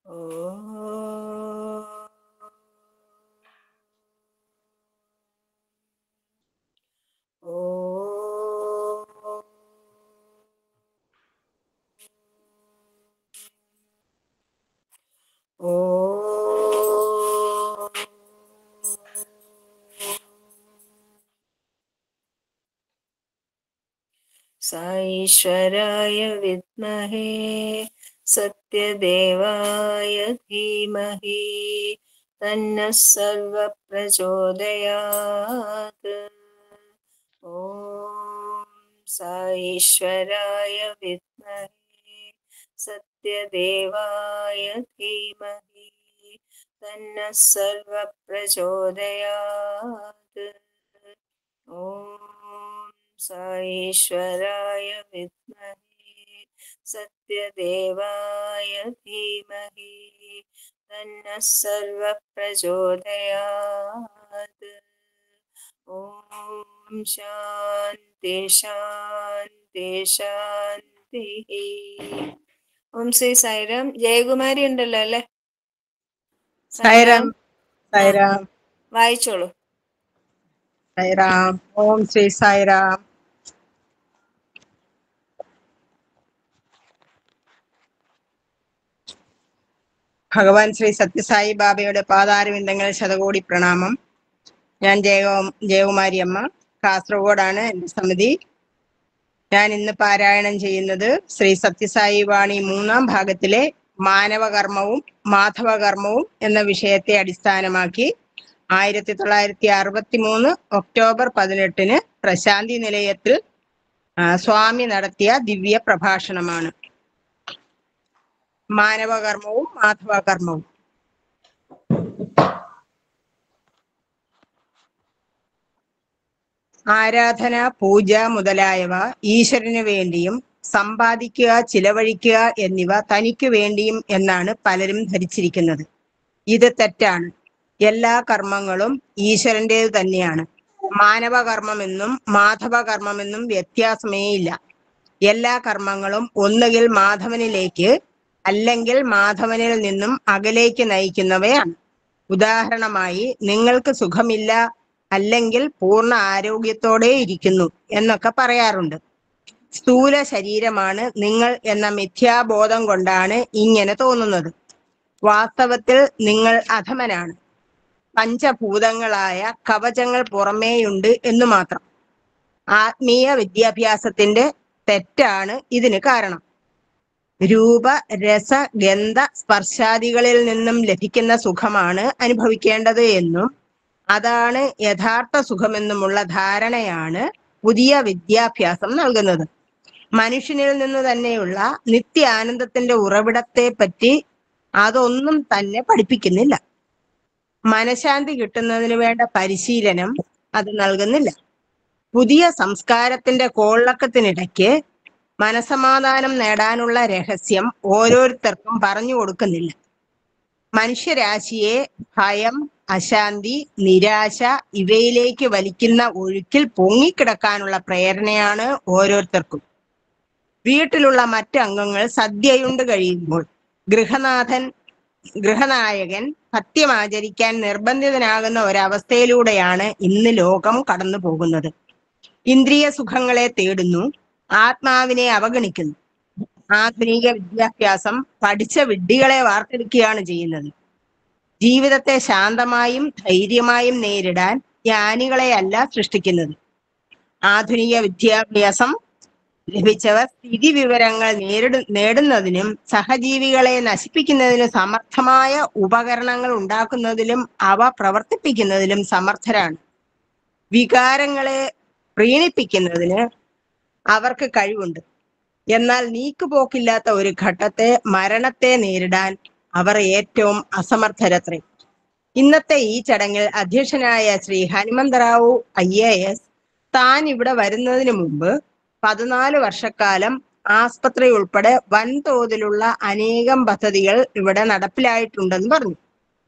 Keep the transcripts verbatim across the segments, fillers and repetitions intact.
साईश्वराय विद्महे सत्यदेवाय धीमहि तन्नः सर्वः प्रचोदयात्। ॐ साईश्वराय विद्महे सत्यदेवाय धीमहि तन्नः सर्वः प्रचोदयात्। ॐ साईश्वराय विद्महे सत्यदेवाय धीमहि तन्नः सर्वः प्रचोदयात्। ॐ शान्ति शान्ति शान्तिः। ഓം ശ്രീ സായിരാം. ജയകുമാരി ഉണ്ടല്ലോ അല്ലേ? സായിരാം. സായിരാം. വായിച്ചോളൂ. സായിരാം. ഓം ശ്രീ സായിരാം. ഭഗവാൻ ശ്രീ സത്യസായി ബാബയുടെ പാതാരവിന്ദങ്ങൾ ശതകോടി പ്രണാമം. ഞാൻ ജയ ജയകുമാരി അമ്മ, കാസർഗോഡാണ് എൻ്റെ സമിതി. ഞാൻ ഇന്ന് പാരായണം ചെയ്യുന്നത് ശ്രീ സത്യസായി വാണി മൂന്നാം ഭാഗത്തിലെ മാനവകർമ്മവും മാധവകർമ്മവും എന്ന വിഷയത്തെ അടിസ്ഥാനമാക്കി ആയിരത്തി തൊള്ളായിരത്തി അറുപത്തി മൂന്ന് ഒക്ടോബർ പതിനെട്ടിന് പ്രശാന്തി നിലയത്തിൽ സ്വാമി നടത്തിയ ദിവ്യ പ്രഭാഷണമാണ്. മാനവകർമ്മവും മാധവകർമ്മവും. ആരാധന, പൂജ മുതലായവ ഈശ്വരന് വേണ്ടിയും സമ്പാദിക്കുക, ചിലവഴിക്കുക എന്നിവ തനിക്ക് വേണ്ടിയും എന്നാണ് പലരും ധരിച്ചിരിക്കുന്നത്. ഇത് തെറ്റാണ്. എല്ലാ കർമ്മങ്ങളും ഈശ്വരൻ്റേത് തന്നെയാണ്. മാനവകർമ്മമെന്നും മാധവകർമ്മമെന്നും വ്യത്യാസമേ ഇല്ല. എല്ലാ കർമ്മങ്ങളും ഒന്നുകിൽ മാധവനിലേക്ക് അല്ലെങ്കിൽ മാധവനിൽ നിന്നും അകലേക്ക് നയിക്കുന്നവയാണ്. ഉദാഹരണമായി, നിങ്ങൾക്ക് സുഖമില്ല അല്ലെങ്കിൽ പൂർണ്ണ ആരോഗ്യത്തോടെ ഇരിക്കുന്നു എന്നൊക്കെ പറയാറുണ്ട്. സ്ഥൂല ശരീരമാണ് നിങ്ങൾ എന്ന മിഥ്യാബോധം കൊണ്ടാണ് ഇങ്ങനെ തോന്നുന്നത്. വാസ്തവത്തിൽ നിങ്ങൾ അധമനാണ്. പഞ്ചഭൂതങ്ങളായ കവചങ്ങൾ പുറമേയുണ്ട് എന്ന് മാത്രം. ആത്മീയ വിദ്യാഭ്യാസത്തിന്റെ തെറ്റാണ് ഇതിന് കാരണം. രൂപ, രസ, ഗന്ധ, സ്പർശാദികളിൽ നിന്നും ലഭിക്കുന്ന സുഖമാണ് അനുഭവിക്കേണ്ടത് എന്നും അതാണ് യഥാർത്ഥ സുഖമെന്നുമുള്ള ധാരണയാണ് പുതിയ വിദ്യാഭ്യാസം നൽകുന്നത്. മനുഷ്യനിൽ നിന്ന് തന്നെയുള്ള നിത്യാനന്ദത്തിന്റെ ഉറവിടത്തെ പറ്റി അതൊന്നും തന്നെ പഠിപ്പിക്കുന്നില്ല. മനഃശാന്തി കിട്ടുന്നതിന് വേണ്ട പരിശീലനം അത് നൽകുന്നില്ല. പുതിയ സംസ്കാരത്തിന്റെ കോളക്കത്തിനിടയ്ക്ക് മനസമാധാനം നേടാനുള്ള രഹസ്യം ഓരോരുത്തർക്കും പറഞ്ഞു കൊടുക്കുന്നില്ല. മനുഷ്യരാശിയെ ഭയം, അശാന്തി, നിരാശ ഇവയിലേക്ക് വലിക്കുന്ന ഒഴുക്കിൽ പൊങ്ങിക്കിടക്കാനുള്ള പ്രേരണയാണ് ഓരോരുത്തർക്കും. വീട്ടിലുള്ള മറ്റ് അംഗങ്ങൾ സദ്യയുണ്ട് കഴിയുമ്പോൾ ഗൃഹനാഥൻ ഗൃഹനായകൻ സത്യമാചരിക്കാൻ നിർബന്ധിതനാകുന്ന ഒരവസ്ഥയിലൂടെയാണ് ഇന്ന് ലോകം കടന്നു പോകുന്നത്. ഇന്ദ്രിയ സുഖങ്ങളെ തേടുന്നു, ആത്മാവിനെ അവഗണിക്കുന്നു. ആധുനിക വിദ്യാഭ്യാസം പഠിച്ച വിഡ്ഢികളെ വാർത്തെടുക്കുകയാണ് ചെയ്യുന്നത്. ജീവിതത്തെ ശാന്തമായും ധൈര്യമായും നേരിടാൻ ജ്ഞാനികളെയല്ല സൃഷ്ടിക്കുന്നത്. ആധുനിക വിദ്യാഭ്യാസം ലഭിച്ചവർ സ്ഥിതി വിവരങ്ങൾ നേരിട നേടുന്നതിനും സഹജീവികളെ നശിപ്പിക്കുന്നതിനും സമർത്ഥമായ ഉപകരണങ്ങൾ ഉണ്ടാക്കുന്നതിലും അവ പ്രവർത്തിപ്പിക്കുന്നതിലും സമർത്ഥരാണ്. വികാരങ്ങളെ പ്രീണിപ്പിക്കുന്നതിന് അവർക്ക് കഴിവുണ്ട്. എന്നാൽ നീക്കുപോക്കില്ലാത്ത ഒരു ഘട്ടത്തെ, മരണത്തെ നേരിടാൻ അവർ ഏറ്റവും അസമർത്ഥരത്രേ. ഇന്നത്തെ ഈ ചടങ്ങിൽ അധ്യക്ഷനായ Shri Hanumantharao I A S താൻ ഇവിടെ വരുന്നതിന് മുമ്പ് പതിനാല് വർഷക്കാലം ആസ്പത്രി ഉൾപ്പെടെ വൻതോതിലുള്ള അനേകം പദ്ധതികൾ ഇവിടെ നടപ്പിലായിട്ടുണ്ടെന്ന് പറഞ്ഞു.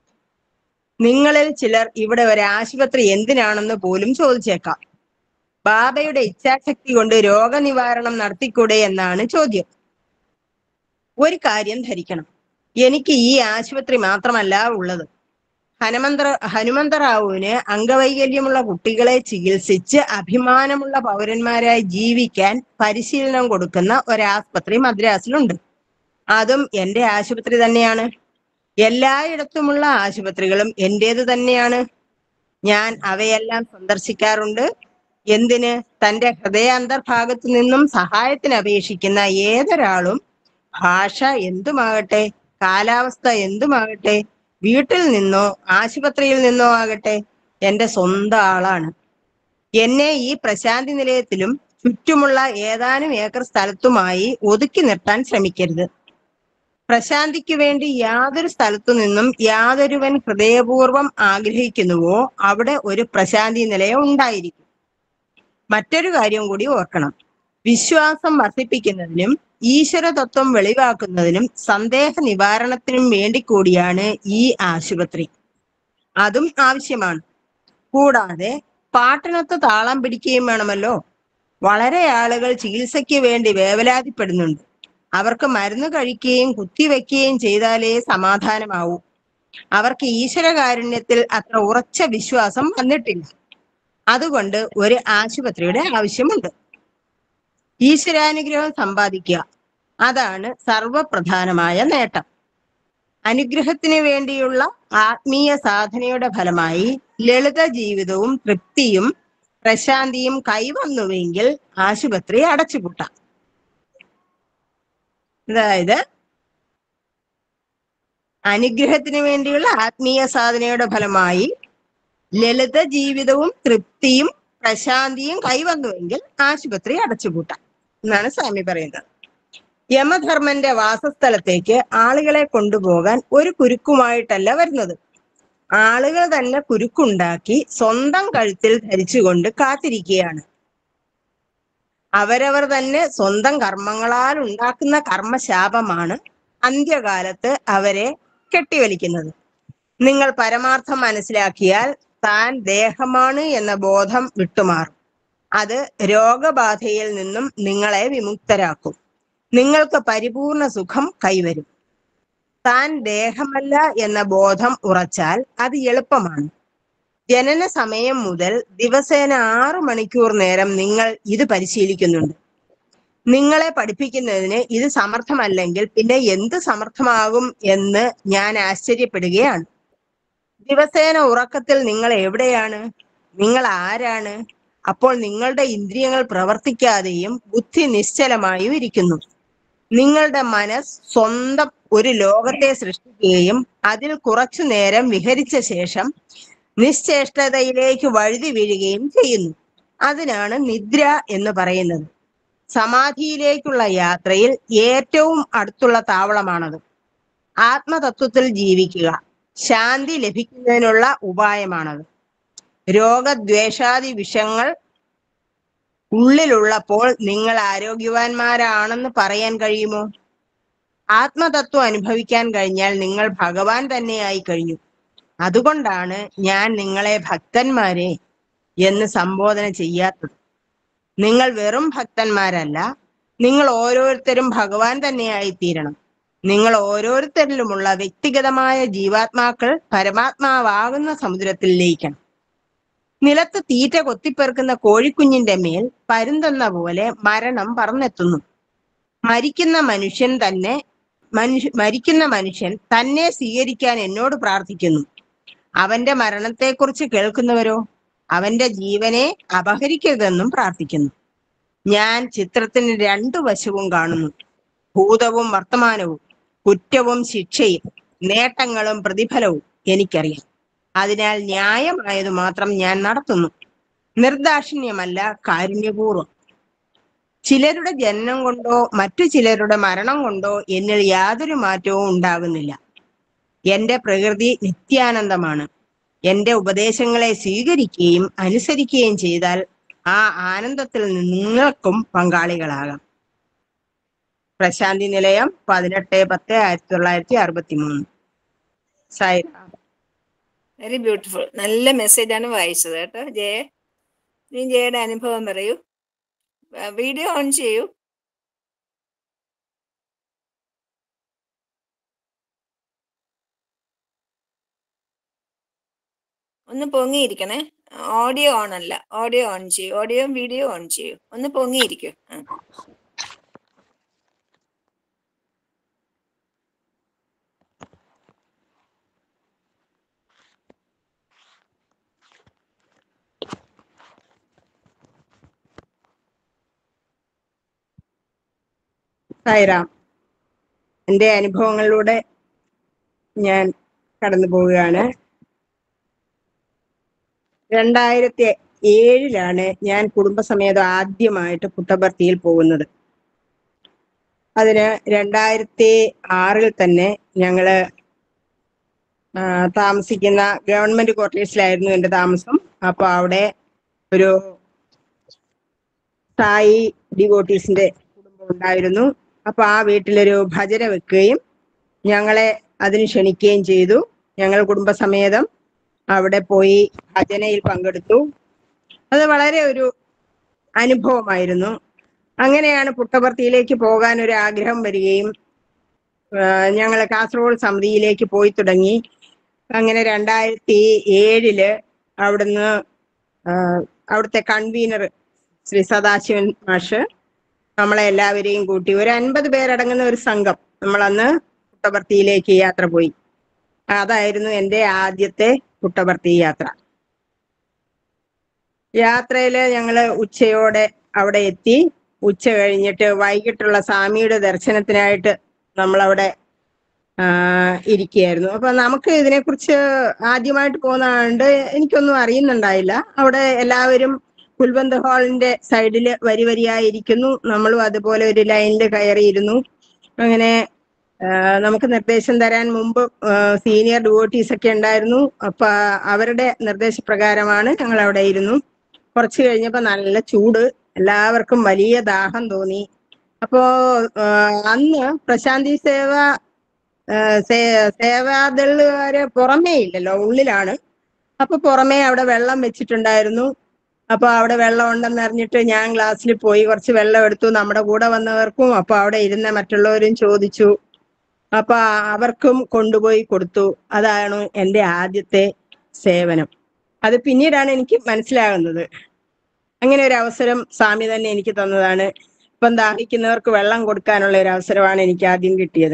നിങ്ങളിൽ ചിലർ ഇവിടെ ഒരു ആശുപത്രി എന്തിനാണെന്ന് പോലും ചോദിച്ചേക്കാം. ബാബയുടെ ഇച്ഛാശക്തി കൊണ്ട് രോഗനിവാരണം നടത്തിക്കൂടെ എന്നാണ് ചോദ്യം. ഒരു കാര്യം ധരിക്കണം, എനിക്ക് ഈ ആശുപത്രി മാത്രമല്ല ഉള്ളത്. ഹനുമന്ത ഹനുമന്തറാവുവിന് അംഗവൈകല്യമുള്ള കുട്ടികളെ ചികിത്സിച്ച് അഭിമാനമുള്ള പൗരന്മാരായി ജീവിക്കാൻ പരിശീലനം കൊടുക്കുന്ന ഒരാസ്പത്രി മദ്രാസിലുണ്ട്. അതും എന്റെ ആശുപത്രി തന്നെയാണ്. എല്ലായിടത്തുമുള്ള ആശുപത്രികളും എന്റേത് തന്നെയാണ്. ഞാൻ അവയെല്ലാം സന്ദർശിക്കാറുണ്ട്. എന്തിന്? തന്റെ ഹൃദയാന്തർഭാഗത്തു നിന്നും സഹായത്തിന് അപേക്ഷിക്കുന്ന ഏതൊരാളും ഭാഷ എന്തുമാകട്ടെ, കാലാവസ്ഥ എന്തുമാകട്ടെ, വീട്ടിൽ നിന്നോ ആശുപത്രിയിൽ നിന്നോ ആകട്ടെ, എന്റെ സ്വന്തം ആളാണ്. എന്നെ ഈ പ്രശാന്തി നിലയത്തിലും ചുറ്റുമുള്ള ഏതാനും ഏക്കർ സ്ഥലത്തുമായി ഒതുക്കി നിർത്താൻ ശ്രമിക്കരുത്. പ്രശാന്തിക്ക് വേണ്ടി യാതൊരു സ്ഥലത്തു നിന്നും യാതൊരുവൻ ഹൃദയപൂർവം ആഗ്രഹിക്കുന്നുവോ അവിടെ ഒരു പ്രശാന്തി നിലയം ഉണ്ടായിരിക്കും. മറ്റൊരു കാര്യം കൂടി ഓർക്കണം. വിശ്വാസം വർദ്ധിപ്പിക്കുന്നതിനും ഈശ്വര തത്വം വെളിവാക്കുന്നതിനും സന്ദേഹ നിവാരണത്തിനും വേണ്ടി കൂടിയാണ് ഈ ആശുപത്രി. അതും ആവശ്യമാണ്. കൂടാതെ പാട്ടിനൊത്ത് താളം പിടിക്കുകയും വേണമല്ലോ. വളരെ ആളുകൾ ചികിത്സയ്ക്ക് വേണ്ടി വേവലാതിപ്പെടുന്നുണ്ട്. അവർക്ക് മരുന്ന് കഴിക്കുകയും കുത്തിവെക്കുകയും ചെയ്താലേ സമാധാനമാവൂ. അവർക്ക് ഈശ്വരകാരുണ്യത്തിൽ അത്ര ഉറച്ച വിശ്വാസം വന്നിട്ടില്ല. അതുകൊണ്ട് ഒരു ആശുപത്രിയുടെ ആവശ്യമുണ്ട്. ഈശ്വരാനുഗ്രഹം സമ്പാദിക്കുക, അതാണ് സർവപ്രധാനമായ നേട്ടം. അനുഗ്രഹത്തിന് വേണ്ടിയുള്ള ആത്മീയ സാധനയുടെ ഫലമായി ലളിത ജീവിതവും തൃപ്തിയും പ്രശാന്തിയും കൈവന്നുവെങ്കിൽ ആശുപത്രി അടച്ചുപൂട്ടാം. അതായത് അനുഗ്രഹത്തിന് വേണ്ടിയുള്ള ആത്മീയ സാധനയുടെ ഫലമായി ലളിത ജീവിതവും തൃപ്തിയും പ്രശാന്തിയും കൈവന്നുവെങ്കിൽ ആശുപത്രി അടച്ചുപൂട്ടാം എന്നാണ് സ്വാമി പറയുന്നത്. യമധർമ്മന്റെ വാസസ്ഥലത്തേക്ക് ആളുകളെ കൊണ്ടുപോകാൻ ഒരു കുരുക്കുമായിട്ടല്ല വരുന്നത്. ആളുകൾ തന്നെ കുരുക്കുണ്ടാക്കി സ്വന്തം കഴുത്തിൽ ധരിച്ചുകൊണ്ട് കാത്തിരിക്കുകയാണ്. അവരവർ തന്നെ സ്വന്തം കർമ്മങ്ങളാൽ ഉണ്ടാക്കുന്ന കർമ്മശാപമാണ് അന്ത്യകാലത്ത് അവരെ കെട്ടിവലിക്കുന്നത്. നിങ്ങൾ പരമാർത്ഥം മനസ്സിലാക്കിയാൽ താൻ ദേഹമാണ് എന്ന ബോധം വിട്ടുമാറും. അത് രോഗബാധയിൽ നിന്നും നിങ്ങളെ വിമുക്തരാക്കും. നിങ്ങൾക്ക് പരിപൂർണ സുഖം കൈവരും. താൻ ദേഹമല്ല എന്ന ബോധം ഉറച്ചാൽ അത് എളുപ്പമാണ്. ജനന സമയം മുതൽ ദിവസേന ആറു മണിക്കൂർ നേരം നിങ്ങൾ ഇത് പരിശീലിക്കുന്നുണ്ട്. നിങ്ങളെ പഠിപ്പിക്കുന്നതിന് ഇത് സമർത്ഥമല്ലെങ്കിൽ പിന്നെ എന്ത് സമർത്ഥമാകും എന്ന് ഞാൻ ആശ്ചര്യപ്പെടുകയാണ്. ദിവസേന ഉറക്കത്തിൽ നിങ്ങൾ എവിടെയാണ്? നിങ്ങൾ ആരാണ്? അപ്പോൾ നിങ്ങളുടെ ഇന്ദ്രിയങ്ങൾ പ്രവർത്തിക്കാതെയും ബുദ്ധി നിശ്ചലമായും ഇരിക്കുന്നു. നിങ്ങളുടെ മനസ്സ് സ്വന്തം ഒരു ലോകത്തെ സൃഷ്ടിക്കുകയും അതിൽ കുറച്ചു നേരം വിഹരിച്ച ശേഷം നിശ്ചേഷ്ടതയിലേക്ക് വഴുതി വീഴുകയും ചെയ്യുന്നു. അതിനാണ് നിദ്ര എന്ന് പറയുന്നത്. സമാധിയിലേക്കുള്ള യാത്രയിൽ ഏറ്റവും അടുത്തുള്ള താവളമാണത്. ആത്മതത്വത്തിൽ ജീവിക്കുക ശാന്തി ലഭിക്കുന്നതിനുള്ള ഉപായമാണത്. രോഗദ്വേഷാദി വിഷങ്ങൾ ഉള്ളിലുള്ളപ്പോൾ നിങ്ങൾ ആരോഗ്യവാന്മാരാണെന്ന് പറയാൻ കഴിയുമോ? ആത്മതത്വം അനുഭവിക്കാൻ കഴിഞ്ഞാൽ നിങ്ങൾ ഭഗവാൻ തന്നെയായി കഴിഞ്ഞു. അതുകൊണ്ടാണ് ഞാൻ നിങ്ങളെ ഭക്തന്മാരെ എന്ന് സംബോധന ചെയ്യാത്തത്. നിങ്ങൾ വെറും ഭക്തന്മാരല്ല, നിങ്ങൾ ഓരോരുത്തരും ഭഗവാൻ തന്നെയായി തീരണം. നിങ്ങൾ ഓരോരുത്തരിലുമുള്ള വ്യക്തിഗതമായ ജീവാത്മാക്കൾ പരമാത്മാവാകുന്ന സമുദ്രത്തിൽ ലയിക്കണം. നിലത്ത് തീറ്റ കൊത്തിപ്പെറുക്കുന്ന കോഴിക്കുഞ്ഞിന്റെ മേൽ പരുന്തെന്ന പോലെ മരണം പറന്നെത്തുന്നു. മരിക്കുന്ന മനുഷ്യൻ തന്നെ മനുഷ്യ മരിക്കുന്ന മനുഷ്യൻ തന്നെ സ്വീകരിക്കാൻ എന്നോട് പ്രാർത്ഥിക്കുന്നു. അവന്റെ മരണത്തെക്കുറിച്ച് കേൾക്കുന്നവരോ അവന്റെ ജീവനെ അപഹരിക്കരുതെന്നും പ്രാർത്ഥിക്കുന്നു. ഞാൻ ചിത്രത്തിന് രണ്ടു വശവും കാണുന്നു. ഭൂതവും വർത്തമാനവും, കുറ്റവും ശിക്ഷയും, നേട്ടങ്ങളും പ്രതിഫലവും എനിക്കറിയാം. അതിനാൽ ന്യായമായത് മാത്രം ഞാൻ നടത്തുന്നു. നിർദാക്ഷിണ്യമല്ല, കാരുണ്യപൂർവ്വം. ചിലരുടെ ജനനം കൊണ്ടോ മറ്റു ചിലരുടെ മരണം കൊണ്ടോ എന്നിൽ യാതൊരു മാറ്റവും ഉണ്ടാകുന്നില്ല. എന്റെ പ്രകൃതി നിത്യാനന്ദമാണ്. എന്റെ ഉപദേശങ്ങളെ സ്വീകരിക്കുകയും അനുസരിക്കുകയും ചെയ്താൽ ആ ആനന്ദത്തിൽ നിങ്ങൾക്കും പങ്കാളികളാകാം. പ്രശാന്തി നിലയം, പതിനെട്ട് പത്ത് ആയിരത്തി തൊള്ളായിരത്തി അറുപത്തി മൂന്ന്. സായിരാം. Very beautiful. നല്ല മെസ്സേജാണ് വായിച്ചത് കേട്ടോ ജയ. നീ ജയയുടെ അനുഭവം പറയൂ. വീഡിയോ ഓൺ ചെയ്യൂ. ഒന്ന് പൊങ്ങിയിരിക്കണേ. ഓഡിയോ ഓൺ അല്ല, ഓഡിയോ ഓൺ ചെയ്യൂ, ഓഡിയോ വീഡിയോ ഓൺ ചെയ്യൂ, ഒന്ന് പൊങ്ങിയിരിക്കൂ. ആ സായിറാം, എൻ്റെ അനുഭവങ്ങളിലൂടെ ഞാൻ കടന്നു പോവുകയാണ്. രണ്ടായിരത്തി ഏഴിലാണ് ഞാൻ കുടുംബസമേതം ആദ്യമായിട്ട് പുട്ടപർത്തിയിൽ പോകുന്നത്. അതിന് രണ്ടായിരത്തി ആറിൽ തന്നെ ഞങ്ങള് താമസിക്കുന്ന ഗവൺമെന്റ് ക്വാർട്ടേഴ്സിലായിരുന്നു എൻ്റെ താമസം. അപ്പൊ അവിടെ ഒരു സായി ഡിവോട്ടീസിന്റെ കുടുംബം ഉണ്ടായിരുന്നു. അപ്പൊ ആ വീട്ടിലൊരു ഭജന വെക്കുകയും ഞങ്ങളെ അതിന് ക്ഷണിക്കുകയും ചെയ്തു. ഞങ്ങൾ കുടുംബസമേതം അവിടെ പോയി ഭജനയിൽ പങ്കെടുത്തു. അത് വളരെ ഒരു അനുഭവമായിരുന്നു. അങ്ങനെയാണ് പുട്ടപർത്തിയിലേക്ക് പോകാൻ ഒരു ആഗ്രഹം വരികയും ഞങ്ങൾ കാസർഗോഡ് സമിതിയിലേക്ക് പോയി തുടങ്ങി. അങ്ങനെ രണ്ടായിരത്തി ഏഴില് അവിടുന്ന് അവിടുത്തെ കൺവീനർ ശ്രീ സദാശിവൻ മാഷ് നമ്മളെ എല്ലാവരെയും കൂട്ടി ഒരു അൻപത് പേരടങ്ങുന്ന ഒരു സംഘം നമ്മളന്ന് പുട്ടപർത്തിയിലേക്ക് യാത്ര പോയി. അതായിരുന്നു എൻ്റെ ആദ്യത്തെ പുട്ടപർത്തി യാത്ര. യാത്രയില് ഞങ്ങള് ഉച്ചയോടെ അവിടെ എത്തി. ഉച്ച കഴിഞ്ഞിട്ട് വൈകിട്ടുള്ള സ്വാമിയുടെ ദർശനത്തിനായിട്ട് നമ്മളവിടെ ഇരിക്കുകയായിരുന്നു. അപ്പൊ നമുക്ക് ഇതിനെക്കുറിച്ച് ആദ്യമായിട്ട് പോകുന്നതുകൊണ്ട് എനിക്കൊന്നും അറിയുന്നുണ്ടായില്ല. അവിടെ എല്ലാവരും കുൽബന്ത് ഹാളിന്റെ സൈഡില് വരി വരിയായിരിക്കുന്നു. നമ്മളും അതുപോലെ ഒരു ലൈനിൽ കയറിയിരുന്നു. അങ്ങനെ നമുക്ക് നിർദ്ദേശം തരാൻ മുമ്പ് സീനിയർ ഡിവോട്ടീസ് ഒക്കെ ഉണ്ടായിരുന്നു. അപ്പൊ അവരുടെ നിർദ്ദേശപ്രകാരമാണ് ഞങ്ങൾ അവിടെ ഇരുന്നു. കുറച്ച് കഴിഞ്ഞപ്പോ നല്ല ചൂട്, എല്ലാവർക്കും വലിയ ദാഹം തോന്നി. അപ്പോ അന്ന് പ്രശാന്തി സേവ സേവാദളുകാര് പുറമേ ഇല്ലല്ലോ, ഉള്ളിലാണ്. അപ്പൊ പുറമേ അവിടെ വെള്ളം വെച്ചിട്ടുണ്ടായിരുന്നു. അപ്പൊ അവിടെ വെള്ളം ഉണ്ടെന്ന് അറിഞ്ഞിട്ട് ഞാൻ ഗ്ലാസ്സിൽ പോയി കുറച്ച് വെള്ളം എടുത്തു. നമ്മുടെ കൂടെ വന്നവർക്കും അപ്പൊ അവിടെ ഇരുന്ന മറ്റുള്ളവരും ചോദിച്ചു. അപ്പൊ അവർക്കും കൊണ്ടുപോയി കൊടുത്തു. അതാണ് എൻ്റെ ആദ്യത്തെ സേവനം. അത് പിന്നീടാണ് എനിക്ക് മനസ്സിലാകുന്നത്. അങ്ങനെ ഒരു അവസരം സ്വാമി തന്നെ എനിക്ക് തന്നതാണ്. ഇപ്പം ദാഹിക്കുന്നവർക്ക് വെള്ളം കൊടുക്കാനുള്ള ഒരു അവസരമാണ് എനിക്ക് ആദ്യം കിട്ടിയത്.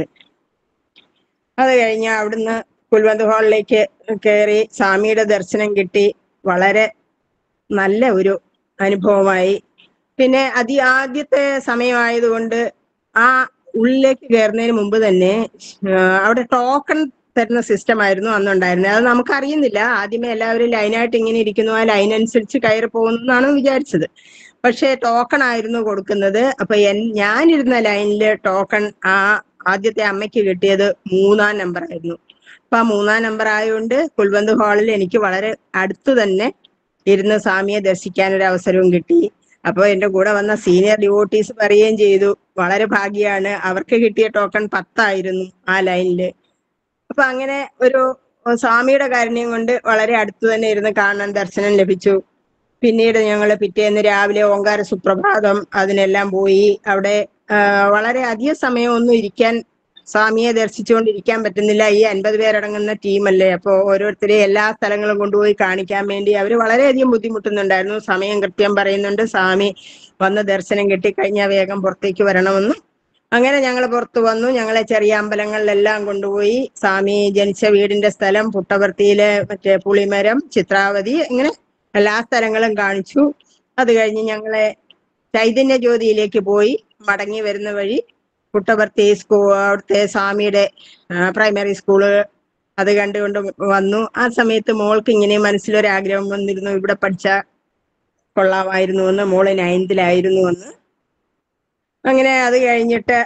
അത് കഴിഞ്ഞ് അവിടുന്ന് കുൽവന്ത് ഹാളിലേക്ക് കയറി സ്വാമിയുടെ ദർശനം കിട്ടി. വളരെ നല്ല ഒരു അനുഭവമായി. പിന്നെ അതി ആദ്യത്തെ സമയമായതുകൊണ്ട് ആ ഉള്ളിലേക്ക് കയറുന്നതിന് മുമ്പ് തന്നെ അവിടെ ടോക്കൺ തരുന്ന സിസ്റ്റം ആയിരുന്നു അന്നുണ്ടായിരുന്നത്. അത് നമുക്കറിയുന്നില്ല. ആദ്യമേ എല്ലാവരും ലൈനായിട്ട് ഇങ്ങനെ ഇരിക്കുന്നു, ആ ലൈൻ അനുസരിച്ച് കയറി പോകുന്നു എന്നാണ് വിചാരിച്ചത്. പക്ഷെ ടോക്കൺ ആയിരുന്നു കൊടുക്കുന്നത്. അപ്പൊ എൻ ഞാനിരുന്ന ലൈനില് ടോക്കൺ ആ ആദ്യത്തെ അമ്മയ്ക്ക് കിട്ടിയത് മൂന്നാം നമ്പർ ആയിരുന്നു. അപ്പൊ ആ മൂന്നാം നമ്പർ ആയതുകൊണ്ട് കുൽവന്ത് ഹാളിൽ എനിക്ക് വളരെ അടുത്ത് തന്നെ ഇരുന്ന് സ്വാമിയെ ദർശിക്കാൻ ഒരു അവസരവും കിട്ടി. അപ്പൊ എന്റെ കൂടെ വന്ന സീനിയർ ഡിവോട്ടീസ് പറയുകയും ചെയ്തു, വളരെ ഭാഗ്യമാണ്, അവർക്ക് കിട്ടിയ ടോക്കൺ പത്തായിരുന്നു ആ ലൈനില്. അപ്പൊ അങ്ങനെ ഒരു സ്വാമിയുടെ കാരുണ്യം കൊണ്ട് വളരെ അടുത്ത് തന്നെ ഇരുന്ന് കാണാൻ ദർശനം ലഭിച്ചു. പിന്നീട് ഞങ്ങൾ പിറ്റേന്ന് രാവിലെ ഓങ്കാര സുപ്രഭാതം അതിനെല്ലാം പോയി. അവിടെ വളരെ അധിക സമയമൊന്നും ഇരിക്കാൻ സ്വാമിയെ ദർശിച്ചുകൊണ്ടിരിക്കാൻ പറ്റുന്നില്ല. ഈ അൻപത് പേരടങ്ങുന്ന ടീമല്ലേ. അപ്പൊ ഓരോരുത്തരെയും എല്ലാ സ്ഥലങ്ങളും കൊണ്ടുപോയി കാണിക്കാൻ വേണ്ടി അവർ വളരെയധികം ബുദ്ധിമുട്ടുന്നുണ്ടായിരുന്നു. സമയം കൃത്യം പറയുന്നുണ്ട്, സ്വാമി വന്ന് ദർശനം കിട്ടിക്കഴിഞ്ഞാൽ വേഗം പുറത്തേക്ക് വരണമെന്നും. അങ്ങനെ ഞങ്ങൾ പുറത്തു വന്നു. ഞങ്ങളെ ചെറിയ അമ്പലങ്ങളിലെല്ലാം കൊണ്ടുപോയി. സ്വാമി ജനിച്ച വീടിന്റെ സ്ഥലം, പുട്ടപർത്തിയിലെ മറ്റേ പുളിമരം, ചിത്രാവതി, ഇങ്ങനെ എല്ലാ സ്ഥലങ്ങളും കാണിച്ചു. അത് കഴിഞ്ഞ് ഞങ്ങളെ ചൈതന്യ ജ്യോതിയിലേക്ക് പോയി. മടങ്ങി വരുന്ന വഴി പുട്ടപർത്തി സ്കൂ അവിടുത്തെ സ്വാമിയുടെ പ്രൈമറി സ്കൂള് അത് കണ്ടുകൊണ്ട് വന്നു. ആ സമയത്ത് മോൾക്ക് ഇങ്ങനെ മനസ്സിലൊരാഗ്രഹം വന്നിരുന്നു, ഇവിടെ പഠിച്ച കൊള്ളാമായിരുന്നു എന്ന്. മോള് നയൻത്തിലായിരുന്നു എന്ന്. അങ്ങനെ അത് കഴിഞ്ഞിട്ട്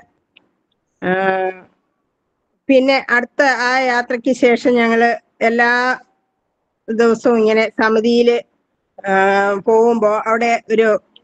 പിന്നെ അടുത്ത ആ യാത്രയ്ക്ക് ശേഷം ഞങ്ങള് എല്ലാ ദിവസവും ഇങ്ങനെ സമിതിയില് പോകുമ്പോ അവിടെ ഒരു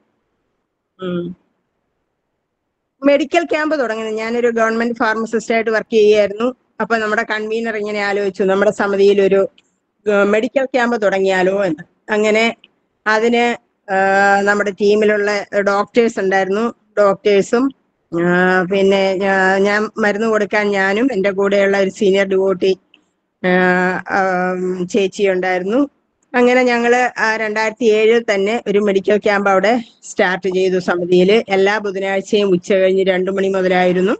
മെഡിക്കൽ ക്യാമ്പ് തുടങ്ങുന്നത്. ഞാനൊരു ഗവൺമെന്റ് ഫാർമസിസ്റ്റ് ആയിട്ട് വർക്ക് ചെയ്യുകയായിരുന്നു. അപ്പൊ നമ്മുടെ കൺവീനർ ഇങ്ങനെ ആലോചിച്ചു, നമ്മുടെ സമിതിയിൽ ഒരു മെഡിക്കൽ ക്യാമ്പ് തുടങ്ങിയാലോ എന്ന്. അങ്ങനെ അതിന് നമ്മുടെ ടീമിലുള്ള ഡോക്ടേഴ്സ് ഉണ്ടായിരുന്നു. ഡോക്ടേഴ്സും പിന്നെ ഞാൻ മരുന്ന് കൊടുക്കാൻ ഞാനും എൻ്റെ കൂടെയുള്ള ഒരു സീനിയർ ഡിവോട്ടി ചേച്ചി ഉണ്ടായിരുന്നു. അങ്ങനെ ഞങ്ങള് ആ രണ്ടായിരത്തി ഏഴിൽ തന്നെ ഒരു മെഡിക്കൽ ക്യാമ്പ് അവിടെ സ്റ്റാർട്ട് ചെയ്തു. സമിതിയിൽ എല്ലാ ബുധനാഴ്ചയും ഉച്ച കഴിഞ്ഞ് രണ്ടു മണി മുതലായിരുന്നു.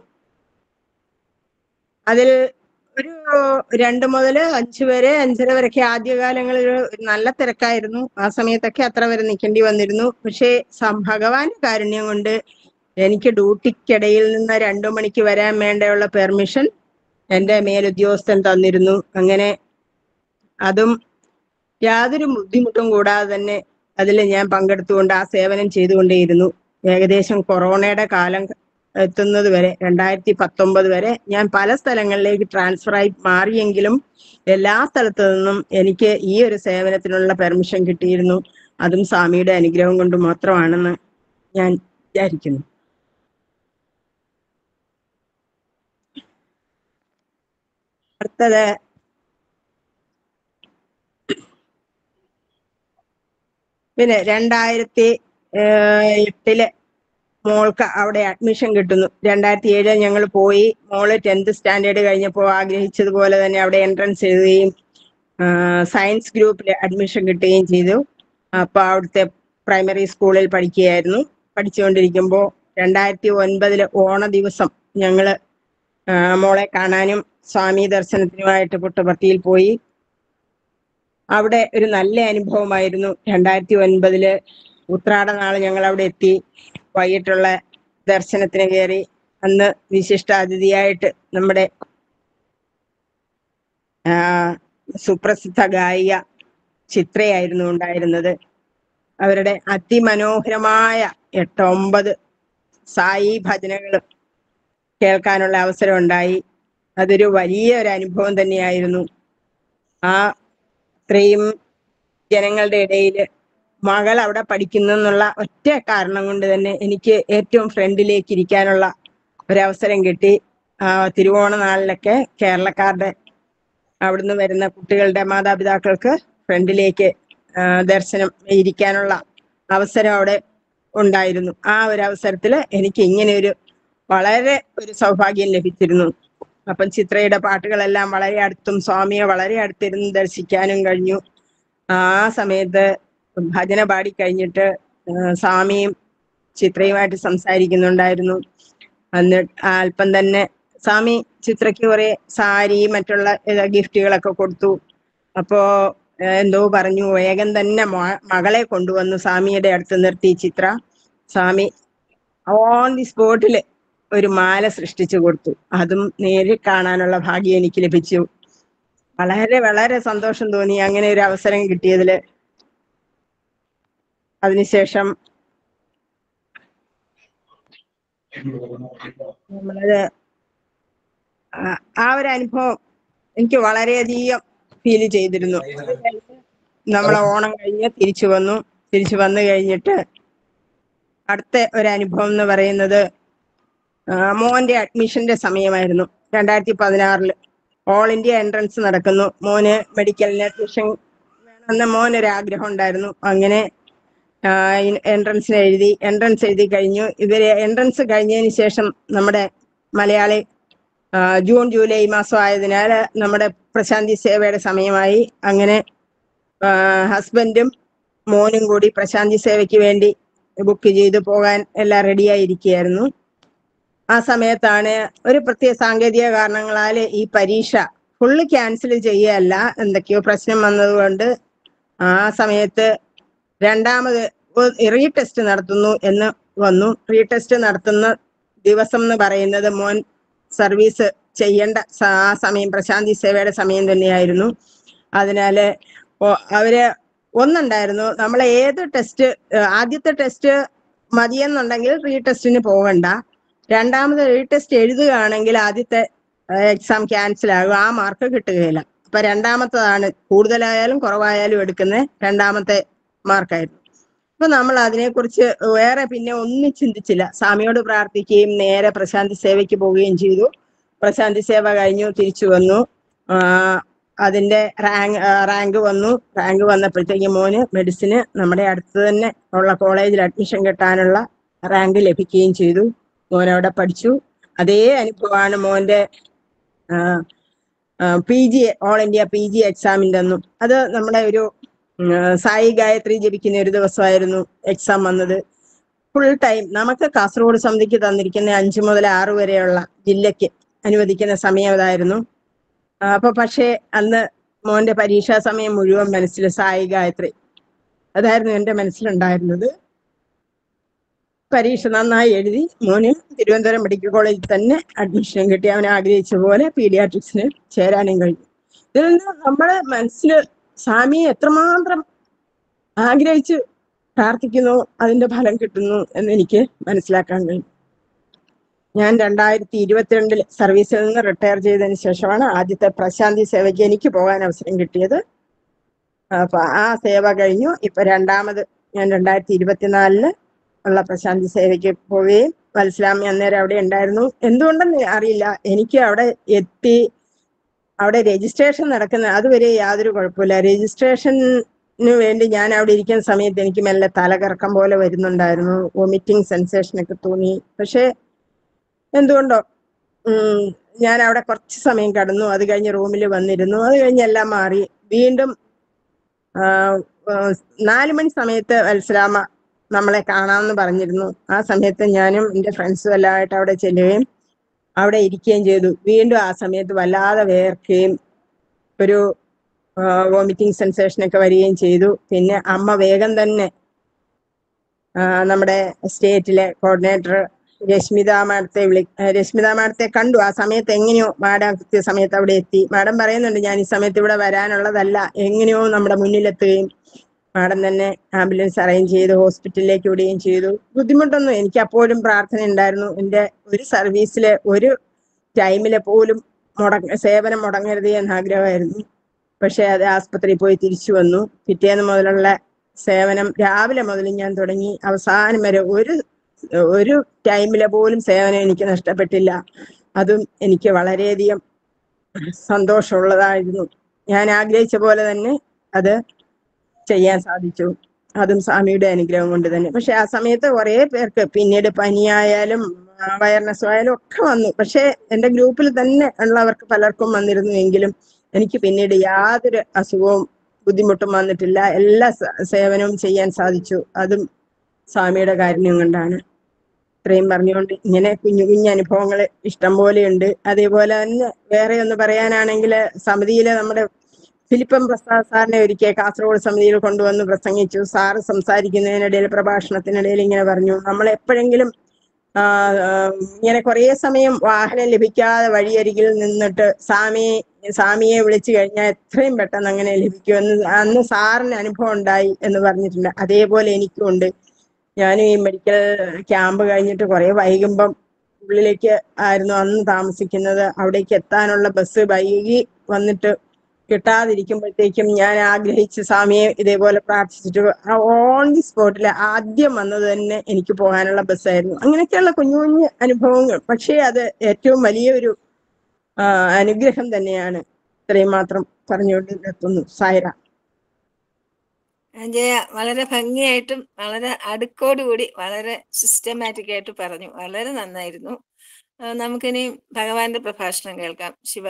അതിൽ ഒരു രണ്ട് മുതൽ അഞ്ച് വരെ അഞ്ചര വരെയൊക്കെ ആദ്യകാലങ്ങളിൽ നല്ല തിരക്കായിരുന്നു. ആ സമയത്തൊക്കെ അത്ര വരെ നിൽക്കേണ്ടി വന്നിരുന്നു. പക്ഷേ ഭഗവാന്റെ കാരുണ്യം കൊണ്ട് എനിക്ക് ഡ്യൂട്ടിക്കിടയിൽ നിന്ന് രണ്ടു മണിക്ക് വരാൻ വേണ്ടിയുള്ള പെർമിഷൻ എൻ്റെ മേലുദ്യോഗസ്ഥൻ തന്നിരുന്നു. അങ്ങനെ അതും യാതൊരു ബുദ്ധിമുട്ടും കൂടാതെ തന്നെ അതിൽ ഞാൻ പങ്കെടുത്തുകൊണ്ട് ആ സേവനം ചെയ്തുകൊണ്ടേയിരുന്നു. ഏകദേശം കൊറോണയുടെ കാലം എത്തുന്നത് വരെ രണ്ടായിരത്തി പത്തൊമ്പത് വരെ ഞാൻ പല സ്ഥലങ്ങളിലേക്ക് ട്രാൻസ്ഫറായി മാറിയെങ്കിലും എല്ലാ സ്ഥലത്തു നിന്നും എനിക്ക് ഈ ഒരു സേവനത്തിനുള്ള പെർമിഷൻ കിട്ടിയിരുന്നു. അതും സ്വാമിയുടെ അനുഗ്രഹം കൊണ്ട് മാത്രമാണെന്ന് ഞാൻ വിചാരിക്കുന്നു. അടുത്തത് പിന്നെ രണ്ടായിരത്തി എട്ടില് മോൾക്ക് അവിടെ അഡ്മിഷൻ കിട്ടുന്നു. രണ്ടായിരത്തി ഏഴിൽ ഞങ്ങൾ പോയി. മോള് ടെൻത്ത് സ്റ്റാൻഡേർഡ് കഴിഞ്ഞപ്പോൾ ആഗ്രഹിച്ചതുപോലെ തന്നെ അവിടെ എൻട്രൻസ് എഴുതുകയും സയൻസ് ഗ്രൂപ്പിൽ അഡ്മിഷൻ കിട്ടുകയും ചെയ്തു. അപ്പോൾ അവിടുത്തെ പ്രൈമറി സ്കൂളിൽ പഠിക്കുകയായിരുന്നു. പഠിച്ചുകൊണ്ടിരിക്കുമ്പോൾ രണ്ടായിരത്തി ഒൻപതില് ഓണ ദിവസം ഞങ്ങൾ മോളെ കാണാനും സ്വാമി ദർശനത്തിനുമായിട്ട് പുട്ടപർത്തിയിൽ പോയി. അവിടെ ഒരു നല്ല അനുഭവമായിരുന്നു. രണ്ടായിരത്തി ഒൻപതില് ഉത്രാട നാള് ഞങ്ങൾ അവിടെ എത്തി. വൈകിട്ടുള്ള ദർശനത്തിന് കയറി. അന്ന് വിശിഷ്ടാതിഥിയായിട്ട് നമ്മുടെ സുപ്രസിദ്ധ ഗായിക ചിത്രയായിരുന്നു ഉണ്ടായിരുന്നത്. അവരുടെ അതിമനോഹരമായ എട്ടൊമ്പത് സായി ഭജനകൾ കേൾക്കാനുള്ള അവസരം ഉണ്ടായി. അതൊരു വലിയ ഒരു അനുഭവം തന്നെയായിരുന്നു. ആ ഇത്രയും ജനങ്ങളുടെ ഇടയിൽ മകൾ അവിടെ പഠിക്കുന്നു എന്നുള്ള ഒറ്റ കാരണം കൊണ്ട് തന്നെ എനിക്ക് ഏറ്റവും ഫ്രണ്ടിലേക്ക് ഇരിക്കാനുള്ള ഒരവസരം കിട്ടി. ആ തിരുവോണ നാളിലൊക്കെ കേരളക്കാരുടെ അവിടുന്ന് വരുന്ന കുട്ടികളുടെ മാതാപിതാക്കൾക്ക് ഫ്രണ്ടിലേക്ക് ദർശനം ഇരിക്കാനുള്ള അവസരം അവിടെ ഉണ്ടായിരുന്നു. ആ ഒരു അവസരത്തിൽ എനിക്ക് ഇങ്ങനെ ഒരു വളരെ ഒരു സൗഭാഗ്യം ലഭിച്ചിരുന്നു. അപ്പം ചിത്രയുടെ പാട്ടുകളെല്ലാം വളരെ അടുത്തും സ്വാമിയെ വളരെ അടുത്തിരുന്ന് ദർശിക്കാനും കഴിഞ്ഞു. ആ സമയത്ത് ഭജന പാടി കഴിഞ്ഞിട്ട് സ്വാമിയും ചിത്രയുമായിട്ട് സംസാരിക്കുന്നുണ്ടായിരുന്നു. അന്ന് അല്പം തന്നെ സ്വാമി ചിത്രയ്ക്ക് കുറെ സാരി മറ്റുള്ള ഗിഫ്റ്റുകളൊക്കെ കൊടുത്തു. അപ്പോ എന്തോ പറഞ്ഞു. വേഗം തന്നെ മകളെ കൊണ്ടുവന്നു സ്വാമിയുടെ അടുത്ത് നിർത്തി ചിത്ര. സ്വാമി ഓൺ ദി സ്പോട്ടില് ഒരു മാല സൃഷ്ടിച്ചു കൊടുത്തു. അതും നേരിൽ കാണാനുള്ള ഭാഗ്യം എനിക്ക് ലഭിച്ചു. വളരെ വളരെ സന്തോഷം തോന്നി അങ്ങനെ ഒരു അവസരം കിട്ടിയതില്. അതിനുശേഷം നമ്മളത് ആ ഒരു അനുഭവം എനിക്ക് വളരെയധികം ഫീൽ ചെയ്തിരുന്നു. നമ്മളെ ഓണം കഴിഞ്ഞ് തിരിച്ചു വന്നു. തിരിച്ചു വന്നു കഴിഞ്ഞിട്ട് അടുത്ത ഒരു അനുഭവം എന്ന് പറയുന്നത് മോന്റെ അഡ്മിഷന്റെ സമയമായിരുന്നു. രണ്ടായിരത്തി പതിനാറില് ഓൾ ഇന്ത്യ എൻട്രൻസ് നടക്കുന്നു. മോന് മെഡിക്കലിന് അഡ്മിഷൻ വേണമെന്ന് മോനൊരു ആഗ്രഹം ഉണ്ടായിരുന്നു. അങ്ങനെ എൻട്രൻസിന് എഴുതി. എൻട്രൻസ് എഴുതി കഴിഞ്ഞു. ഇവര് എൻട്രൻസ് കഴിഞ്ഞതിന് ശേഷം നമ്മുടെ മലയാളി ജൂൺ ജൂലൈ മാസം ആയതിനാൽ നമ്മുടെ പ്രശാന്തി സേവയുടെ സമയമായി. അങ്ങനെ ഹസ്ബൻഡും മോനും കൂടി പ്രശാന്തി സേവയ്ക്ക് വേണ്ടി ബുക്ക് ചെയ്ത് പോകാൻ എല്ലാം റെഡിയായിരിക്കുകയായിരുന്നു. ആ സമയത്താണ് ഒരു പ്രത്യേക സാങ്കേതിക കാരണങ്ങളാൽ ഈ പരീക്ഷ ഫുള്ള് ക്യാൻസൽ ചെയ്യുകയല്ല, എന്തൊക്കെയോ പ്രശ്നം വന്നതുകൊണ്ട് ആ സമയത്ത് രണ്ടാമത് റീടെസ്റ്റ് നടത്തുന്നു എന്ന് വന്നു. റീടെസ്റ്റ് നടത്തുന്ന ദിവസം എന്ന് പറയുന്നത് മോൻ സർവീസ് ചെയ്യേണ്ട ആ സമയം പ്രശാന്തി സേവയുടെ സമയം തന്നെയായിരുന്നു. അതിനാല് അവര് ഒന്നുണ്ടായിരുന്നു, നമ്മൾ ഏത് ടെസ്റ്റ് ആദ്യത്തെ ടെസ്റ്റ് മതിയെന്നുണ്ടെങ്കിൽ റീടെസ്റ്റിന് പോകണ്ട, രണ്ടാമത് റീടെസ്റ്റ് എഴുതുകയാണെങ്കിൽ ആദ്യത്തെ എക്സാം ക്യാൻസൽ ആകും, ആ മാർക്ക് കിട്ടുകയില്ല. അപ്പൊ രണ്ടാമത്തതാണ് കൂടുതലായാലും കുറവായാലും എടുക്കുന്ന രണ്ടാമത്തെ മാർക്കായിരുന്നു. അപ്പൊ നമ്മൾ അതിനെക്കുറിച്ച് വേറെ പിന്നെ ഒന്നും ചിന്തിച്ചില്ല. സ്വാമിയോട് പ്രാർത്ഥിക്കുകയും നേരെ പ്രശാന്തി സേവയ്ക്ക് പോവുകയും ചെയ്തു. പ്രശാന്തി സേവ കഴിഞ്ഞു, തിരിച്ചു വന്നു. ആ അതിന്റെ റാങ്ക് റാങ്ക് വന്നു. റാങ്ക് വന്നപ്പോഴത്തേക്ക് മോന് മെഡിസിന് നമ്മുടെ അടുത്ത് തന്നെ ഉള്ള കോളേജിൽ അഡ്മിഷൻ കിട്ടാനുള്ള റാങ്ക് ലഭിക്കുകയും ചെയ്തു. മോൻ അവിടെ പഠിച്ചു. അതേ അനുഭവമാണ് മോന്റെ P G all India P G എക്സാമിൻ്റെ ഒന്നും. അത് നമ്മുടെ ഒരു സായി ഗായത്രി ജപിക്കുന്ന ഒരു ദിവസമായിരുന്നു എക്സാം വന്നത്. ഫുൾ ടൈം നമുക്ക് കാസർഗോഡ് സമിതിക്ക് തന്നിരിക്കുന്ന അഞ്ചു മുതൽ ആറ് വരെയുള്ള ജില്ലയ്ക്ക് അനുവദിക്കുന്ന സമയം അതായിരുന്നു. അപ്പൊ പക്ഷേ അന്ന് മോന്റെ പരീക്ഷാ സമയം മുഴുവൻ മനസ്സിൽ സായി ഗായത്രി അതായിരുന്നു എൻ്റെ മനസ്സിലുണ്ടായിരുന്നത്. പരീക്ഷ നന്നായി എഴുതി മോന് തിരുവനന്തപുരം മെഡിക്കൽ കോളേജിൽ തന്നെ അഡ്മിഷൻ കിട്ടി. അവൻ ആഗ്രഹിച്ച പോലെ പീഡിയാട്രിക്സിന് ചേരാനും കഴിഞ്ഞു. ഇതിൽ നിന്ന് നമ്മുടെ മനസ്സിൽ സ്വാമിയെ എത്രമാത്രം ആഗ്രഹിച്ച് പ്രാർത്ഥിക്കുന്നു, അതിന്റെ ഫലം കിട്ടുന്നു എന്ന് എനിക്ക് മനസ്സിലാക്കാൻ കഴിയും. ഞാൻ രണ്ടായിരത്തി ഇരുപത്തിരണ്ടിൽ സർവീസിൽ നിന്ന് റിട്ടയർ ചെയ്തതിന് ശേഷമാണ് ആദ്യത്തെ പ്രശാന്തി സേവയ്ക്ക് എനിക്ക് പോകാൻ അവസരം കിട്ടിയത്. അപ്പൊ ആ സേവ കഴിഞ്ഞു. ഇപ്പൊ രണ്ടാമത് ഞാൻ രണ്ടായിരത്തി ഇരുപത്തിനാലില് ഉള്ള പ്രശാന്തി സേവയ്ക്ക് പോവുകയും വത്സലാമി അന്നേരം അവിടെ ഉണ്ടായിരുന്നു. എന്തുകൊണ്ടെന്ന് അറിയില്ല, എനിക്ക് അവിടെ എത്തി അവിടെ രജിസ്ട്രേഷൻ നടക്കുന്ന അതുവരെ യാതൊരു കുഴപ്പമില്ല. രജിസ്ട്രേഷന് വേണ്ടി ഞാൻ അവിടെ ഇരിക്കുന്ന സമയത്ത് എനിക്ക് മെല്ലെ തലകറക്കം പോലെ വരുന്നുണ്ടായിരുന്നു, വൊമിറ്റിംഗ് സെൻസേഷൻ ഒക്കെ തോന്നി. പക്ഷെ എന്തുകൊണ്ടോ ഉം ഞാൻ അവിടെ കുറച്ച് സമയം കടന്നു. അത് കഴിഞ്ഞ് റൂമിൽ വന്നിരുന്നു. അത് കഴിഞ്ഞ് എല്ലാം മാറി. വീണ്ടും നാലു മണി സമയത്ത് വത്സലാമ നമ്മളെ കാണാമെന്ന് പറഞ്ഞിരുന്നു. ആ സമയത്ത് ഞാനും എൻ്റെ ഫ്രണ്ട്സും എല്ലാമായിട്ട് അവിടെ ചെല്ലുകയും അവിടെ ഇരിക്കുകയും ചെയ്തു. വീണ്ടും ആ സമയത്ത് വല്ലാതെ വേർക്കുകയും ഒരു വോമിറ്റിംഗ് സെൻസേഷനൊക്കെ വരികയും ചെയ്തു. പിന്നെ അമ്മ വേഗം തന്നെ നമ്മുടെ സ്റ്റേറ്റിലെ കോർഡിനേറ്റർ രശ്മിത മാഡത്തെ വിളി രശ്മിത മാഡത്തെ കണ്ടു. ആ സമയത്ത് എങ്ങനെയോ മാഡം കൃത്യ സമയത്ത് അവിടെ എത്തി. മാഡം പറയുന്നുണ്ട് ഞാൻ ഈ സമയത്ത് ഇവിടെ വരാനുള്ളതല്ല, എങ്ങനെയോ നമ്മുടെ മുന്നിലെത്തുകയും മാഡം തന്നെ ആംബുലൻസ് അറേഞ്ച് ചെയ്ത് ഹോസ്പിറ്റലിലേക്ക് വിടുകയും ചെയ്തു. ബുദ്ധിമുട്ടൊന്നും എനിക്ക് അപ്പോഴും പ്രാർത്ഥന ഉണ്ടായിരുന്നു. എൻ്റെ ഒരു സർവീസിലെ ഒരു ടൈമിലെ പോലും മുടങ്ങ സേവനം മുടങ്ങരുത് എന്ന് ആഗ്രഹമായിരുന്നു. പക്ഷെ അത് ആസ്പത്രിയിൽ പോയി തിരിച്ചു വന്നു. പിറ്റേന്ന് മുതലുള്ള സേവനം രാവിലെ മുതൽ ഞാൻ തുടങ്ങി അവസാനം വരെ ഒരു ഒരു ടൈമിലെ പോലും സേവനം എനിക്ക് നഷ്ടപ്പെട്ടില്ല. അതും എനിക്ക് വളരെയധികം സന്തോഷമുള്ളതായിരുന്നു. ഞാൻ ആഗ്രഹിച്ച പോലെ തന്നെ അത് ചെയ്യാൻ സാധിച്ചു. അതും സ്വാമിയുടെ അനുഗ്രഹം കൊണ്ട് തന്നെ. പക്ഷെ ആ സമയത്ത് കുറെ പേർക്ക് പിന്നീട് പനിയായാലും വയർനെസ് ആയാലും ഒക്കെ വന്നു. പക്ഷെ എൻ്റെ ഗ്രൂപ്പിൽ തന്നെ ഉള്ളവർക്ക് പലർക്കും വന്നിരുന്നു. എങ്കിലും എനിക്ക് പിന്നീട് യാതൊരു അസുഖവും ബുദ്ധിമുട്ടും വന്നിട്ടില്ല. എല്ലാ സേവനവും ചെയ്യാൻ സാധിച്ചു. അതും സ്വാമിയുടെ കാരുണ്യം കൊണ്ടാണ്. ഇത്രയും പറഞ്ഞുകൊണ്ട് ഇങ്ങനെ കുഞ്ഞു കുഞ്ഞു അനുഭവങ്ങൾ ഇഷ്ടം പോലെയുണ്ട്. അതേപോലെ തന്നെ വേറെ ഒന്ന് പറയാനാണെങ്കിൽ സമിതിയിലെ നമ്മുടെ ഫിലിപ്പം പ്രസാദ് സാറിനെ ഒരിക്കൽ കാസർഗോഡ് സമിതിയിൽ കൊണ്ടുവന്ന് പ്രസംഗിച്ചു. സാറ് സംസാരിക്കുന്നതിനിടയിൽ പ്രഭാഷണത്തിനിടയിൽ ഇങ്ങനെ പറഞ്ഞു, നമ്മൾ എപ്പോഴെങ്കിലും ഇങ്ങനെ കുറേ സമയം വാഹനം ലഭിക്കാതെ വഴിയരികിൽ നിന്നിട്ട് സ്വാമി സ്വാമിയെ വിളിച്ചു കഴിഞ്ഞാൽ എത്രയും പെട്ടെന്ന് അങ്ങനെ ലഭിക്കുമെന്ന് അന്ന് സാറിന് അനുഭവം ഉണ്ടായി എന്ന് പറഞ്ഞിട്ടുണ്ട്. അതേപോലെ എനിക്കും ഉണ്ട്. ഞാൻ ഈ മെഡിക്കൽ ക്യാമ്പ് കഴിഞ്ഞിട്ട് കുറെ വൈകുമ്പം ഉള്ളിലേക്ക് ആയിരുന്നു അന്ന് താമസിക്കുന്നത്. അവിടേക്ക് എത്താനുള്ള ബസ് വൈകി വന്നിട്ട് കിട്ടാതിരിക്കുമ്പോഴത്തേക്കും ഞാൻ ആഗ്രഹിച്ച് സ്വാമിയെ ഇതേപോലെ പ്രാർത്ഥിച്ചിട്ട് ഓൺ ദി സ്പോട്ടിൽ ആദ്യം വന്നത് തന്നെ എനിക്ക് പോകാനുള്ള ബസ്സായിരുന്നു. അങ്ങനെയൊക്കെയുള്ള കുഞ്ഞു കുഞ്ഞു അനുഭവങ്ങൾ. പക്ഷേ അത് ഏറ്റവും വലിയൊരു അനുഗ്രഹം തന്നെയാണ്. ഇത്രയും മാത്രം പറഞ്ഞുകൊണ്ട് നിർത്തുന്നു. സായിറ. ജയ വളരെ ഭംഗിയായിട്ടും വളരെ അടുക്കോടുകൂടി വളരെ സിസ്റ്റമാറ്റിക് ആയിട്ട് പറഞ്ഞു. വളരെ നന്നായിരുന്നു. നമുക്കിനി ഭഗവാന്റെ പ്രഭാഷണം കേൾക്കാം. Shiva.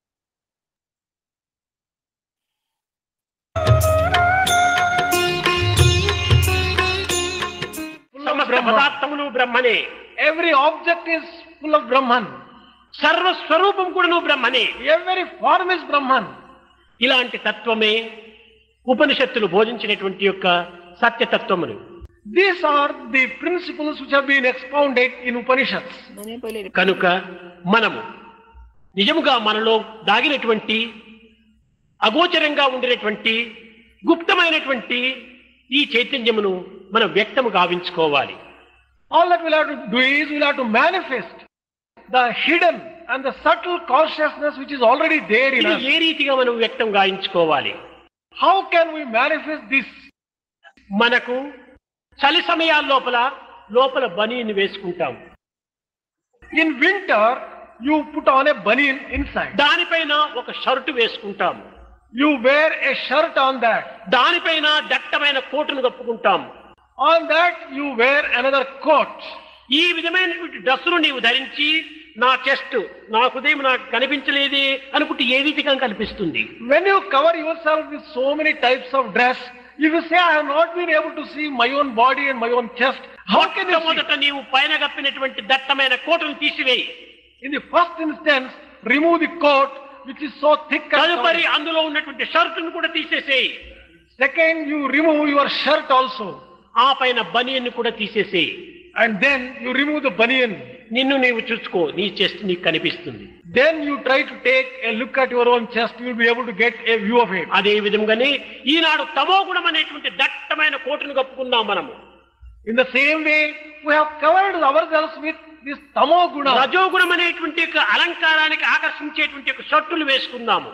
బ్రహ్మనే. Every object is full of Brahman. సర్వ స్వరూపం కూడాను బ్రహ్మనే. Every form is Brahman. ఇలాంటి తత్వమే ఉపనిషత్తులు బోధించినటువంటి యొక్క సత్యతత్వములు. These are the principles which have been expounded in Upanishads. కనుక మనము నిజముగా మనలో దాగినటువంటి అగోచరంగా ఉండినటువంటి గుప్తమైనటువంటి ఈ చైతన్యమును మనం వ్యక్తము గావించుకోవాలి. All that we'll have to do is we'll have to manifest the hidden and the subtle consciousness which is already there in us. ఏ రీతిగా మనం వ్యక్తం గావించుకోవాలి? How can we manifest this? మనకు చలి సమయాల లోపల లోపల బనీన్ వేసుకుంటాం. In winter you put on a banian inside. దానిపైన ఒక షర్ట్ వేసుకుంటాం. You wear a shirt on that. దానిపైన దట్టమైన కోటును కప్పుకుంటాం. On that you wear another coat. ఈ విధమైనటువంటి డ్రెస్సును నీవు ధరించి నా చెస్ట్, నా హృదయం నాకు కనిపించలేదే అనుకుంటే ఏ రీతిగా కనిపిస్తుంది? When you cover yourself with so many types of dress, if you say I have not been able to see my own body and my own chest, how can you see? మొదట నీవు పైన కప్పినటువంటి దట్టమైన కోటును తీసివేయి. In the first instance, remove the coat which is so thick. తదుపరి అందులో ఉన్నటువంటి షర్టును కూడా తీసేసేయి. Second, you remove your shirt also. ఆ పైన బనియన్ కూడా తీసేసేయి. And then you remove the banian. నిన్ను నీవు చూసుకో, నీ చెస్ట్ నీకు కనిపిస్తుంది. Then you try to take a look at your own chest, you will be able to get a view of it. అదే విధంగానే ఈనాడు తమో గుణం అనేటువంటి దట్టమైన కోటును కప్పుకున్నాం మనము. In the same way, we have covered ourselves with this tamo guna. రజో గుణం అనేటువంటి అలంకారానికి ఆకర్షించేటువంటి షర్టులు వేసుకున్నాము.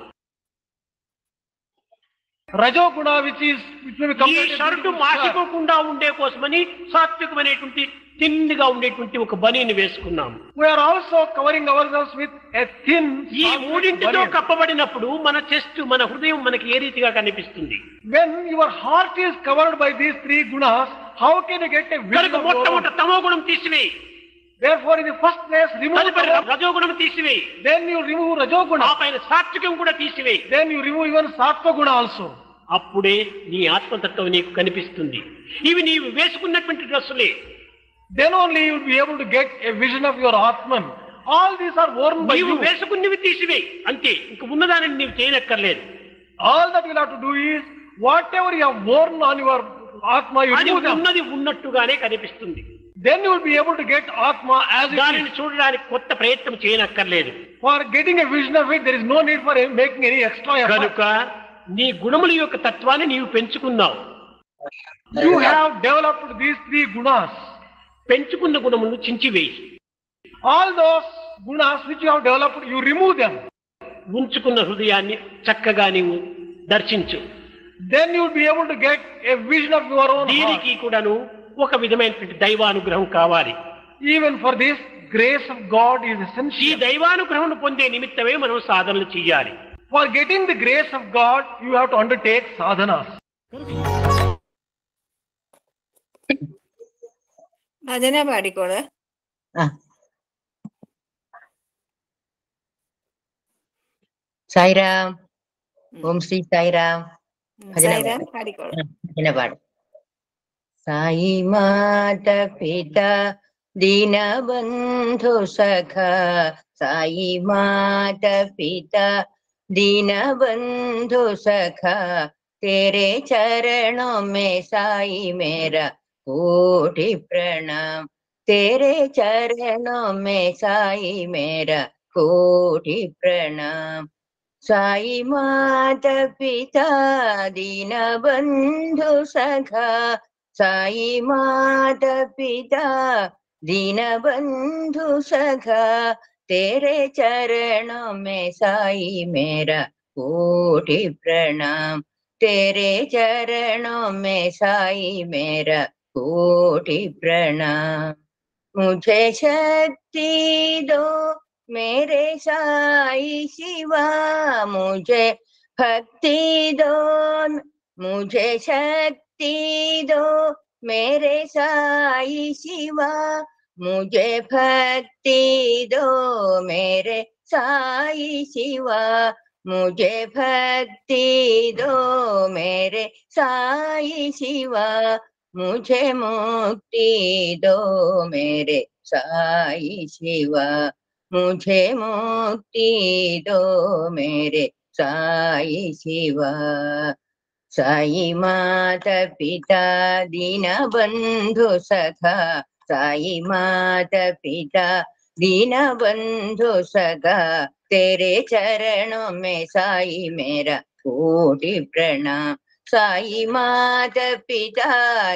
రజో గుణ which is which will be ఈ షర్టు మాసిపోకుండా ఉండే కోసమని సాత్వికమైనటువంటి తిన్నిగా ఉండేటువంటి ఒక బనీని వేసుకున్నాము. We are also covering ourselves with a thin. ఈ మూడింటితో కప్పబడినప్పుడు మన చెస్ట్, మన హృదయం మనకి ఏ రీతిగా కనిపిస్తుంది? When your heart is covered by these three gunas, how can you get a vision of మొట్టమొదట తమో గుణం తీసివేయి. Therefore, in the first place, remove రజో గుణం తీసివేయి. Then you remove rajo guna. ఆ పైన సాత్వికం కూడా తీసివేయి. Then you remove even sattva guna also. అప్పుడే నీ ఆత్మతత్వం నీకు కనిపిస్తుంది. ఇవి నీవు వేసుకున్నటువంటి డ్రెస్సులే. Then only you will be able to get a vision of your Atman. All these are worn by you. నీవు వేసుకున్నవి తీసివేయి అంతే, ఇంక ఉన్నదానిని నీవు చేయనక్కర్లేదు. All that you will have to do is whatever you have worn on your Atma, you అది remove them. ఉన్నది ఉన్నట్టుగానే కనిపిస్తుంది. Then you will be able to get Atma as it దానిని is. చూడడానికి కొత్త ప్రయత్నం చేయనక్కర్లేదు. For getting a vision of it, there is no need for making any extra effort. కనుక నీ గుణముల యొక్క తత్వాన్ని నీవు పెంచుకున్నావు. You have developed these three gunas. పెంచుకున్న గుణములను చించివేయి. All those gunas which you have developed, you remove them. ఉంచుకున్న హృదయాన్ని చక్కగా నీవు దర్శించు. Then you will be able to get a vision of your own heart. దీనికి కూడాను ఒక విధమైనటువంటి దైవానుగ్రహం కావాలి. Even for this, grace of God is ఈ essential. దైవానుగ్రహం పొందే నిమిత్తమే మనం సాధనలు చేయాలి. For getting the grace of God, you have to undertake sadhanas. ഭജന പാടിക്കോള്. സായിരാം. ഓം ശ്രീ സായിരാം. സായിരാം പാടിക്കോള്. ഭജന പാടും. സായി മാത പിത ദീനബന്ധു സഖ, സായി മാത പിത दीनबंधु सखा, तेरे चरणों में साई मेरा कोटि प्रणाम, तेरे चरणों में साई मेरा कोटि प्रणाम। साई माता पिता दीनबंधु सखा, साई माता पिता दीनबंधु सखा, तेरे चरणों में साई मेरा कोटि प्रणाम, तेरे चरणों में साई मेरा कोटि प्रणाम। मुझे शक्ति दो मेरे साई शिवा, मुझे भक्ति दो, मुझे शक्ति दो मेरे साई शिवा, मुझे भक्ति दो मेरे साई शिवा, मुझे भक्ति दो मेरे साई शिवा, मुझे मुक्ति दो मेरे साई शिवा, मुझे मुक्ति दो मेरे साई शिवा। साई माता पिता दीनबंधु सखा, साई माता पिता दीनबंधु सखा, तेरे चरणों में साई मेरा कोटि प्रणाम। साई माता पिता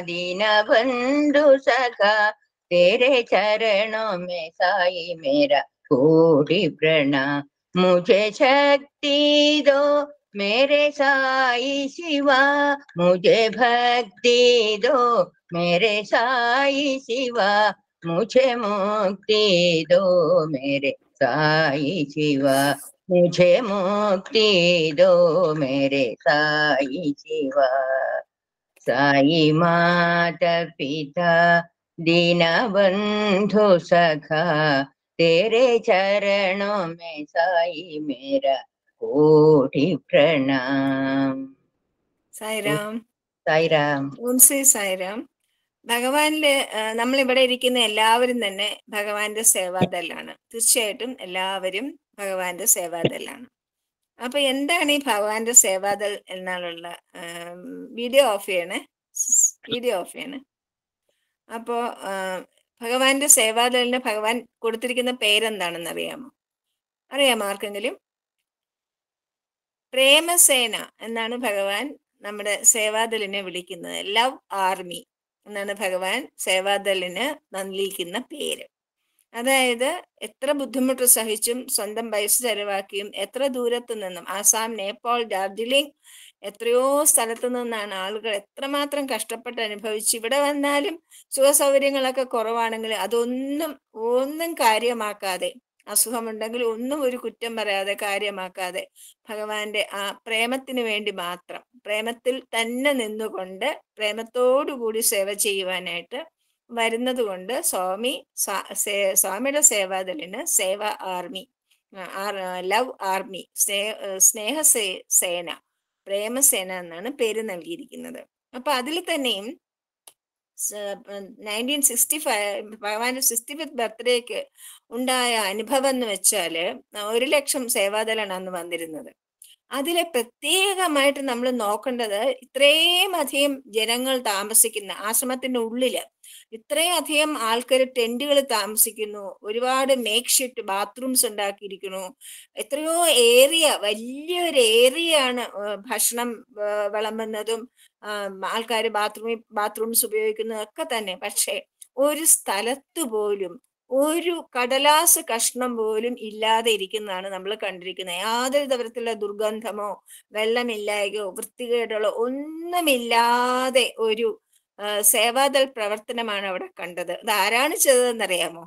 दीनबंधु सखा, तेरे चरणों में साई मेरा कोटि प्रणाम। मुझे शक्ति दो मेरे साई शिवा, मुझे भक्ति दो मेरे साई शिवा, मुझे मुक्ति दो मेरे साई शिवा, मुझे मुक्ति दो मेरे साई शिवा। साई माता पिता दीनबंधु सखा, तेरे चरणों में साई मेरा कोटि प्रणाम. സായിരാം. സായിരാം. ഓം ശ്രീ സായിരാം. ഭഗവാനില് നമ്മൾ ഇവിടെ ഇരിക്കുന്ന എല്ലാവരും തന്നെ ഭഗവാന്റെ സേവാദലാണ്. തീർച്ചയായിട്ടും എല്ലാവരും ഭഗവാന്റെ സേവാദലാണ്. അപ്പൊ എന്താണ് ഈ ഭഗവാന്റെ സേവാദൽ എന്നാലുള്ള വീഡിയോ ഓഫ് ചെയ്യണേ, വീഡിയോ ഓഫ് ചെയ്യണേ. അപ്പോ ഭഗവാന്റെ സേവാദലിന് ഭഗവാൻ കൊടുത്തിരിക്കുന്ന പേരെന്താണെന്ന് അറിയാമോ? അറിയാമോ ആർക്കെങ്കിലും? പ്രേമസേന എന്നാണ് ഭഗവാൻ നമ്മുടെ സേവാദലിനെ വിളിക്കുന്നത്. ലവ് ആർമി എന്നാണ് ഭഗവാൻ സേവാദലിന് നൽകിയിരിക്കുന്ന പേര്. അതായത് എത്ര ബുദ്ധിമുട്ട് സഹിച്ചും സ്വന്തം പൈസ ചെലവാക്കിയും എത്ര ദൂരത്തു നിന്നും, ആസാം, നേപ്പാൾ, ഡാർജിലിംഗ്, എത്രയോ സ്ഥലത്തു നിന്നാണ് ആളുകൾ എത്രമാത്രം കഷ്ടപ്പെട്ട് അനുഭവിച്ച് ഇവിടെ വന്നാലും സുഖ സൗകര്യങ്ങളൊക്കെ കുറവാണെങ്കിൽ അതൊന്നും ഒന്നും കാര്യമാക്കാതെ, അസുഖമുണ്ടെങ്കിൽ ഒന്നും ഒരു കുറ്റം പറയാതെ കാര്യമാക്കാതെ ഭഗവാന്റെ ആ പ്രേമത്തിന് വേണ്ടി മാത്രം, പ്രേമത്തിൽ തന്നെ നിന്നുകൊണ്ട് പ്രേമത്തോടുകൂടി സേവ ചെയ്യുവാനായിട്ട് വരുന്നത് കൊണ്ട് സ്വാമി സ്വാമിയുടെ സേവാദലിന് സേവ ആർമി, ലവ് ആർമി, സ്നേഹ സേന, പ്രേമസേന എന്നാണ് പേര് നൽകിയിരിക്കുന്നത്. അപ്പൊ അതിൽ തന്നെയും നയൻറ്റീൻ സിക്സ്റ്റി ഫൈവ് ഭഗവാന്റെ സിക്സ്റ്റി ഫിഫ്ത് ബർത്ത്ഡേക്ക് ഉണ്ടായ അനുഭവം എന്ന് വെച്ചാല് ഒരു ലക്ഷം സേവാദലാണ് അന്ന് വന്നിരുന്നത്. അതിലെ പ്രത്യേകമായിട്ട് നമ്മൾ നോക്കേണ്ടത് ഇത്രയും അധികം ജനങ്ങൾ താമസിക്കുന്ന ആശ്രമത്തിന്റെ ഉള്ളില് ഇത്രയും അധികം ആൾക്കാർ ടെന്റുകൾ താമസിക്കുന്നു, ഒരുപാട് മേക്ക് ഷിഫ്റ്റ് ബാത്റൂംസ് ഉണ്ടാക്കിയിരിക്കുന്നു, എത്രയോ ഏരിയ, വലിയൊരു ഏരിയ ആണ് ഭക്ഷണം വിളമ്പുന്നതും ആൾക്കാർ ബാത്റൂമിൽ ബാത്റൂംസ് ഉപയോഗിക്കുന്നതും ഒക്കെ തന്നെ. പക്ഷെ ഒരു സ്ഥലത്ത് പോലും ഒരു കടലാസ് കഷ്ണം പോലും ഇല്ലാതെ ഇരിക്കുന്നതാണ് നമ്മൾ കണ്ടിരിക്കുന്നത്. യാതൊരു തരത്തിലുള്ള ദുർഗന്ധമോ വെള്ളമില്ലായ്കയോ വൃത്തികേടുകളോ ഒന്നുമില്ലാതെ ഒരു സേവാദൽ പ്രവർത്തനമാണ് അവിടെ കണ്ടത്. അത് ആരാണ് ചെയ്തതെന്നറിയാമോ?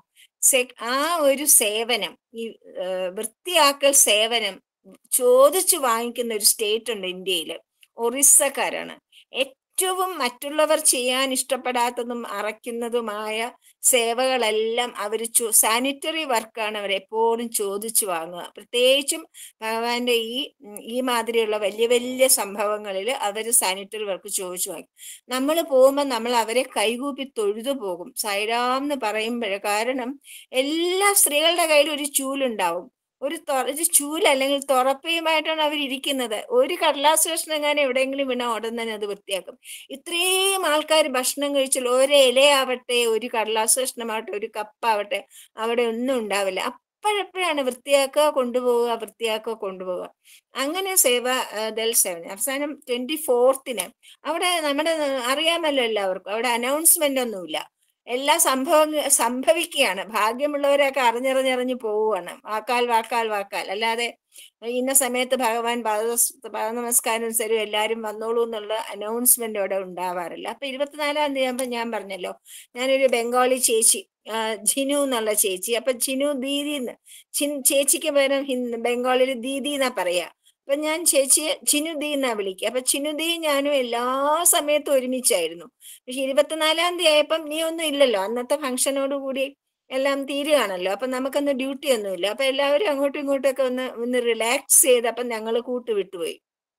ആ ഒരു സേവനം, ഈ വൃത്തിയാക്കൽ സേവനം ചോദിച്ചു വാങ്ങിക്കുന്ന ഒരു സ്റ്റേറ്റ് ഉണ്ട് ഇന്ത്യയില്, ഒറീസക്കാരാണ്. ഏറ്റവും മറ്റുള്ളവർ ചെയ്യാൻ ഇഷ്ടപ്പെടാത്തതും അറയ്ക്കുന്നതുമായ സേവകളെല്ലാം അവർ ചോ സാനിറ്ററി വർക്കാണ് അവർ എപ്പോഴും ചോദിച്ചു വാങ്ങുക. പ്രത്യേകിച്ചും ഭഗവാന്റെ ഈ ഈ മാതിരിയുള്ള വലിയ വലിയ സംഭവങ്ങളിൽ അവർ സാനിറ്ററി വർക്ക് ചോദിച്ചു വാങ്ങി. നമ്മൾ പോകുമ്പോൾ നമ്മൾ അവരെ കൈകൂപ്പി തൊഴുതു പോകും സായിരാം എന്ന് പറയുമ്പോഴേ. കാരണം എല്ലാ സ്ത്രീകളുടെ കയ്യിൽ ഒരു ചൂലുണ്ടാവും, ഒരു ഒരു ചൂല് അല്ലെങ്കിൽ തുറപ്പയുമായിട്ടാണ് അവർ ഇരിക്കുന്നത്. ഒരു കടലാസ് കഷ്ണം എങ്ങനെ എവിടെയെങ്കിലും വീണാൽ ഉടൻ തന്നെ അത് വൃത്തിയാക്കും. ഇത്രയും ആൾക്കാർ ഭക്ഷണം കഴിച്ചാൽ ഒരു ഇലയാവട്ടെ, ഒരു കടലാസ് കഷ്ണമാവട്ടെ, ഒരു കപ്പാവട്ടെ അവിടെ ഒന്നും ഉണ്ടാവില്ല. അപ്പോഴെപ്പോഴാണ് വൃത്തിയാക്കുക കൊണ്ടുപോവുക, വൃത്തിയാക്കുക കൊണ്ടുപോവുക. അങ്ങനെ സേവാ ദൽ സേവനം അവസാനം ട്വന്റി ഫോർത്തിന് അവിടെ നമ്മുടെ അറിയാമല്ലോ എല്ലാവർക്കും, അവിടെ അനൗൺസ്മെന്റ് ഒന്നുമില്ല, എല്ലാ സംഭവം സംഭവിക്കുകയാണ്. ഭാഗ്യമുള്ളവരൊക്കെ അറിഞ്ഞറിഞ്ഞറിഞ്ഞ് പോവുകയാണ്, വാക്കാൽ വാക്കാൽ വാക്കാൽ. അല്ലാതെ ഇന്ന സമയത്ത് ഭഗവാൻ പാദ നമസ്കാരം തരും എല്ലാവരും വന്നോളൂ എന്നുള്ള അനൗൺസ്മെന്റ് അവിടെ ഉണ്ടാവാറില്ല. അപ്പൊ ഇരുപത്തിനാലാം തീയതി ആകുമ്പോൾ ഞാൻ പറഞ്ഞല്ലോ, ഞാനൊരു ബംഗാളി ചേച്ചി, ജിനു എന്നുള്ള ചേച്ചി, അപ്പൊ ജിനു ദീദി എന്ന്, ചേച്ചിക്ക് പകരം ബംഗാളിൽ ദീദി എന്നാ പറയാ. അപ്പൊ ഞാൻ ചേച്ചിയെ ചിനുദി എന്നാ വിളിക്കുക. അപ്പൊ ചിനുദി ഞാനും എല്ലാ സമയത്തും ഒരുമിച്ചായിരുന്നു. പക്ഷെ ഇരുപത്തിനാലാം തീയതി ആയപ്പം നീ ഒന്നും ഇല്ലല്ലോ, അന്നത്തെ ഫംഗ്ഷനോട് കൂടി എല്ലാം തീരുകയാണല്ലോ. അപ്പൊ നമുക്കൊന്ന് ഡ്യൂട്ടി ഒന്നുമില്ല. അപ്പൊ എല്ലാവരും അങ്ങോട്ടും ഇങ്ങോട്ടും ഒക്കെ ഒന്ന് ഒന്ന് റിലാക്സ് ചെയ്ത് അപ്പം ഞങ്ങൾ കൂട്ടുവിട്ടുപോയി.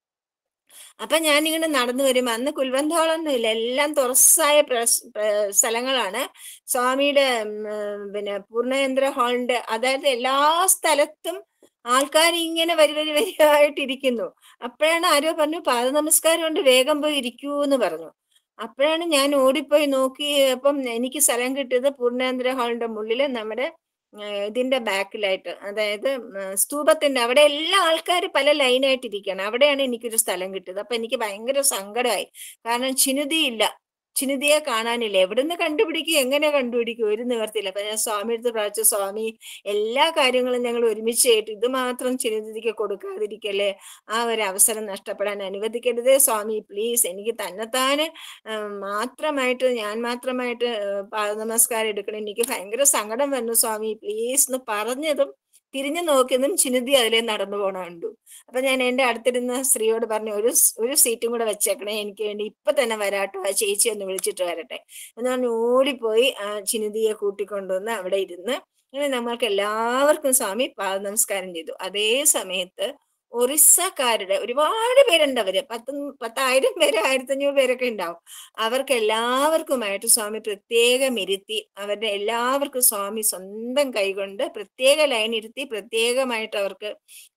അപ്പൊ ഞാനിങ്ങനെ നടന്നു വരും. അന്ന് കുൽവന്തോളൊന്നും ഇല്ല, എല്ലാം തുറസായ സ്ഥലങ്ങളാണ്. സ്വാമിയുടെ പിന്നെ പൂർണ്ണചന്ദ്ര ഹാളിന്റെ, അതായത് എല്ലാ സ്ഥലത്തും ആൾക്കാർ ഇങ്ങനെ വരി വരി വരിയായിട്ടിരിക്കുന്നു. അപ്പോഴാണ് ആരോ പറഞ്ഞു പാദ നമസ്കാരം കൊണ്ട് വേഗം പോയി ഇരിക്കൂ എന്ന് പറഞ്ഞു. അപ്പോഴാണ് ഞാൻ ഓടിപ്പോയി നോക്കി. അപ്പം എനിക്ക് സ്ഥലം കിട്ടിയത് പൂർണ്ണചന്ദ്ര ഹാളിന്റെ മുള്ളില് നമ്മുടെ ഇതിന്റെ ബാക്കിലായിട്ട്, അതായത് സ്തൂപത്തിന്റെ അവിടെ എല്ലാ ആൾക്കാർ പല ലൈനായിട്ട് ഇരിക്കുകയാണ്. അവിടെയാണ് എനിക്കൊരു സ്ഥലം കിട്ടിയത്. അപ്പൊ എനിക്ക് ഭയങ്കര സങ്കടമായി. കാരണം ചിനുതിയില്ല, ചിനുതിയെ കാണാനില്ല. എവിടുന്ന് കണ്ടുപിടിക്കും, എങ്ങനെ കണ്ടുപിടിക്കും, ഒരു നിവർത്തിയില്ല. അപ്പൊ ഞാൻ സ്വാമി അടുത്ത് പ്രാർത്ഥിച്ചു, സ്വാമി എല്ലാ കാര്യങ്ങളും ഞങ്ങൾ ഒരുമിച്ച് കേട്ടു, ഇത് മാത്രം ചിനുതിക്ക് കൊടുക്കാതിരിക്കല്ലേ, ആ ഒരു അവസരം നഷ്ടപ്പെടാൻ അനുവദിക്കരുതേ സ്വാമി, പ്ലീസ്. എനിക്ക് തന്നെത്താന് മാത്രമായിട്ട് ഞാൻ മാത്രമായിട്ട് പാദ നമസ്കാരം എടുക്കണം, എനിക്ക് ഭയങ്കര സങ്കടം വന്നു സ്വാമി പ്ലീസ് എന്ന് പറഞ്ഞതും തിരിഞ്ഞു നോക്കിയതും ചിനുതി അതിലേ നടന്നു പോണ കണ്ടു. അപ്പൊ ഞാൻ എന്റെ അടുത്തിരുന്ന സ്ത്രീയോട് പറഞ്ഞു, ഒരു ഒരു സീറ്റും കൂടെ വെച്ചേക്കണേ, എനിക്ക് വേണ്ടി ഇപ്പൊ തന്നെ വരാട്ടോ, ആ ചേച്ചി ഒന്ന് വിളിച്ചിട്ട് വരട്ടെ എന്ന് പറഞ്ഞ് ഓടിപ്പോയി ആ ചിനുതിയെ കൂട്ടിക്കൊണ്ടുവന്ന് അവിടെ ഇരുന്ന് അങ്ങനെ നമ്മൾക്ക് എല്ലാവർക്കും സ്വാമി പാദ നമസ്കാരം ചെയ്തു. അതേ സമയത്ത് ഒറീസക്കാരുടെ ഒരുപാട് പേരുണ്ട്, അവര് പത്ത് പത്തായിരം പേര് ആയിരത്തഞ്ഞൂറ് പേരൊക്കെ ഉണ്ടാവും. അവർക്ക് എല്ലാവർക്കുമായിട്ട് സ്വാമി പ്രത്യേകം ഇരുത്തി, അവരുടെ എല്ലാവർക്കും സ്വാമി സ്വന്തം കൈകൊണ്ട് പ്രത്യേക ലൈൻ ഇരുത്തി പ്രത്യേകമായിട്ട് അവർക്ക്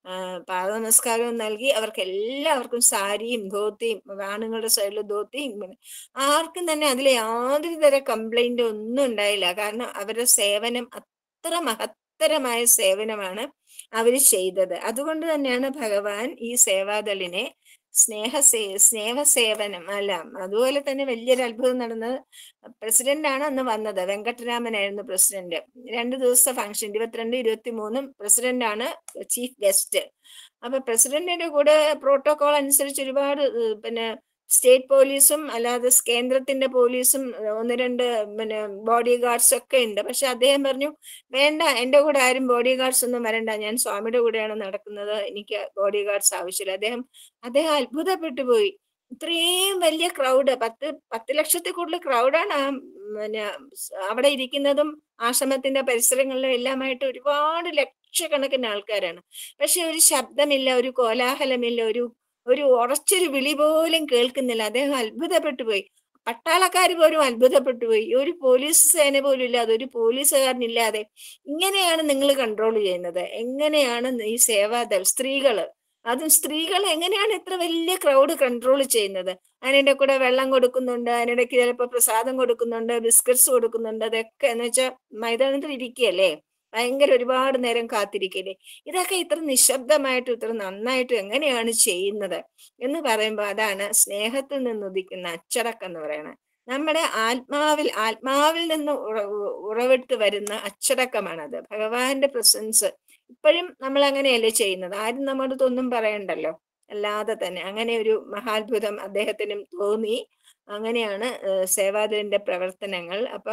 പാദ നമസ്കാരവും നൽകി. അവർക്ക് എല്ലാവർക്കും സാരിയും ധോത്തിയും, ആണുങ്ങളുടെ സൈഡിൽ ധോത്തിയും, ആർക്കും തന്നെ അതിൽ യാതൊരു തര കംപ്ലൈന്റ് ഒന്നും ഉണ്ടായില്ല. കാരണം അവരുടെ സേവനം അത്ര മഹത്തരമായ സേവനമാണ് അവര് ചെയ്തത്. അതുകൊണ്ട് തന്നെയാണ് ഭഗവാൻ ഈ സേവാദളിനെ സ്നേഹ സേ സ്നേഹസേവനം അല്ല, അതുപോലെ തന്നെ വലിയൊരു അത്ഭുതം നടന്നത്. പ്രസിഡന്റ് ആണ് അന്ന് വന്നത്, വെങ്കട്ടരാമനായിരുന്നു പ്രസിഡന്റ്. രണ്ടു ദിവസത്തെ ഫംഗ്ഷൻ, ഇരുപത്തിരണ്ട് ഇരുപത്തി മൂന്നും പ്രസിഡന്റ് ആണ് ചീഫ് ഗസ്റ്റ്. അപ്പൊ പ്രസിഡന്റിന്റെ കൂടെ പ്രോട്ടോകോൾ അനുസരിച്ച് ഒരുപാട് പിന്നെ സ്റ്റേറ്റ് പോലീസും അല്ലാതെ കേന്ദ്രത്തിന്റെ പോലീസും ഒന്ന് രണ്ട് പിന്നെ ബോഡി ഗാർഡ്സ് ഒക്കെ ഉണ്ട്. പക്ഷെ അദ്ദേഹം പറഞ്ഞു, വേണ്ട, എന്റെ കൂടെ ആരും ബോഡി ഗാർഡ്സ് ഒന്നും വരണ്ട, ഞാൻ സ്വാമിയുടെ കൂടെയാണ് നടക്കുന്നത്, എനിക്ക് ബോഡി ഗാർഡ്സ് ആവശ്യമില്ല. അദ്ദേഹം അദ്ദേഹം അത്ഭുതപ്പെട്ടു പോയി. ഇത്രയും വലിയ ക്രൗഡ്, പത്ത് പത്ത് ലക്ഷത്തിൽ കൂടുതൽ ക്രൗഡാണ് ആ പിന്നെ അവിടെ ഇരിക്കുന്നതും ആശ്രമത്തിന്റെ പരിസരങ്ങളിലും എല്ലാമായിട്ട് ഒരുപാട് ലക്ഷക്കണക്കിന് ആൾക്കാരാണ്. പക്ഷെ ഒരു ശബ്ദമില്ല, ഒരു കോലാഹലമില്ല, ഒരു ഒരു ഉറച്ചൊരു വിളി പോലും കേൾക്കുന്നില്ല. അദ്ദേഹം അത്ഭുതപ്പെട്ടു പോയി. പട്ടാളക്കാർ പോലും അത്ഭുതപ്പെട്ടു പോയി. ഒരു പോലീസ് സേന പോലും ഇല്ലാതെ, ഒരു പോലീസുകാരനില്ലാതെ ഇങ്ങനെയാണ് നിങ്ങൾ കൺട്രോൾ ചെയ്യുന്നത്? എങ്ങനെയാണ് ഈ സേവാദൾ സ്ത്രീകള്, അതും സ്ത്രീകൾ എങ്ങനെയാണ് ഇത്ര വലിയ ക്രൗഡ് കൺട്രോൾ ചെയ്യുന്നത്? അതിനിടെ കൂടെ വെള്ളം കൊടുക്കുന്നുണ്ട്, അതിനിടയ്ക്ക് ചിലപ്പോൾ പ്രസാദം കൊടുക്കുന്നുണ്ട്, ബിസ്ക്കറ്റ്സ് കൊടുക്കുന്നുണ്ട്. അതൊക്കെ എന്ന് വെച്ചാൽ മൈതാനത്തിൽ ഇരിക്കുകയല്ലേ, ഭയങ്കര ഒരുപാട് നേരം കാത്തിരിക്കല്ലേ. ഇതൊക്കെ ഇത്ര നിശബ്ദമായിട്ടും ഇത്ര നന്നായിട്ടും എങ്ങനെയാണ് ചെയ്യുന്നത് എന്ന് പറയുമ്പോൾ അതാണ് സ്നേഹത്തിൽ നിന്ന് ഉദിക്കുന്ന അച്ചടക്കം എന്ന് പറയുന്നത്. നമ്മുടെ ആത്മാവിൽ ആത്മാവിൽ നിന്ന് ഉറവിട്ട് വരുന്ന അച്ചടക്കമാണത്. ഭഗവാന്റെ പ്രസൻസ് ഇപ്പോഴും നമ്മൾ അങ്ങനെയല്ലേ ചെയ്യുന്നത്? ആരും നമ്മുടെ ഒന്നും പറയണ്ടല്ലോ, അല്ലാതെ തന്നെ അങ്ങനെ ഒരു മഹാത്ഭുതം അദ്ദേഹത്തിനും തോന്നി. അങ്ങനെയാണ് സേവാദലിന്റെ പ്രവർത്തനങ്ങൾ. അപ്പൊ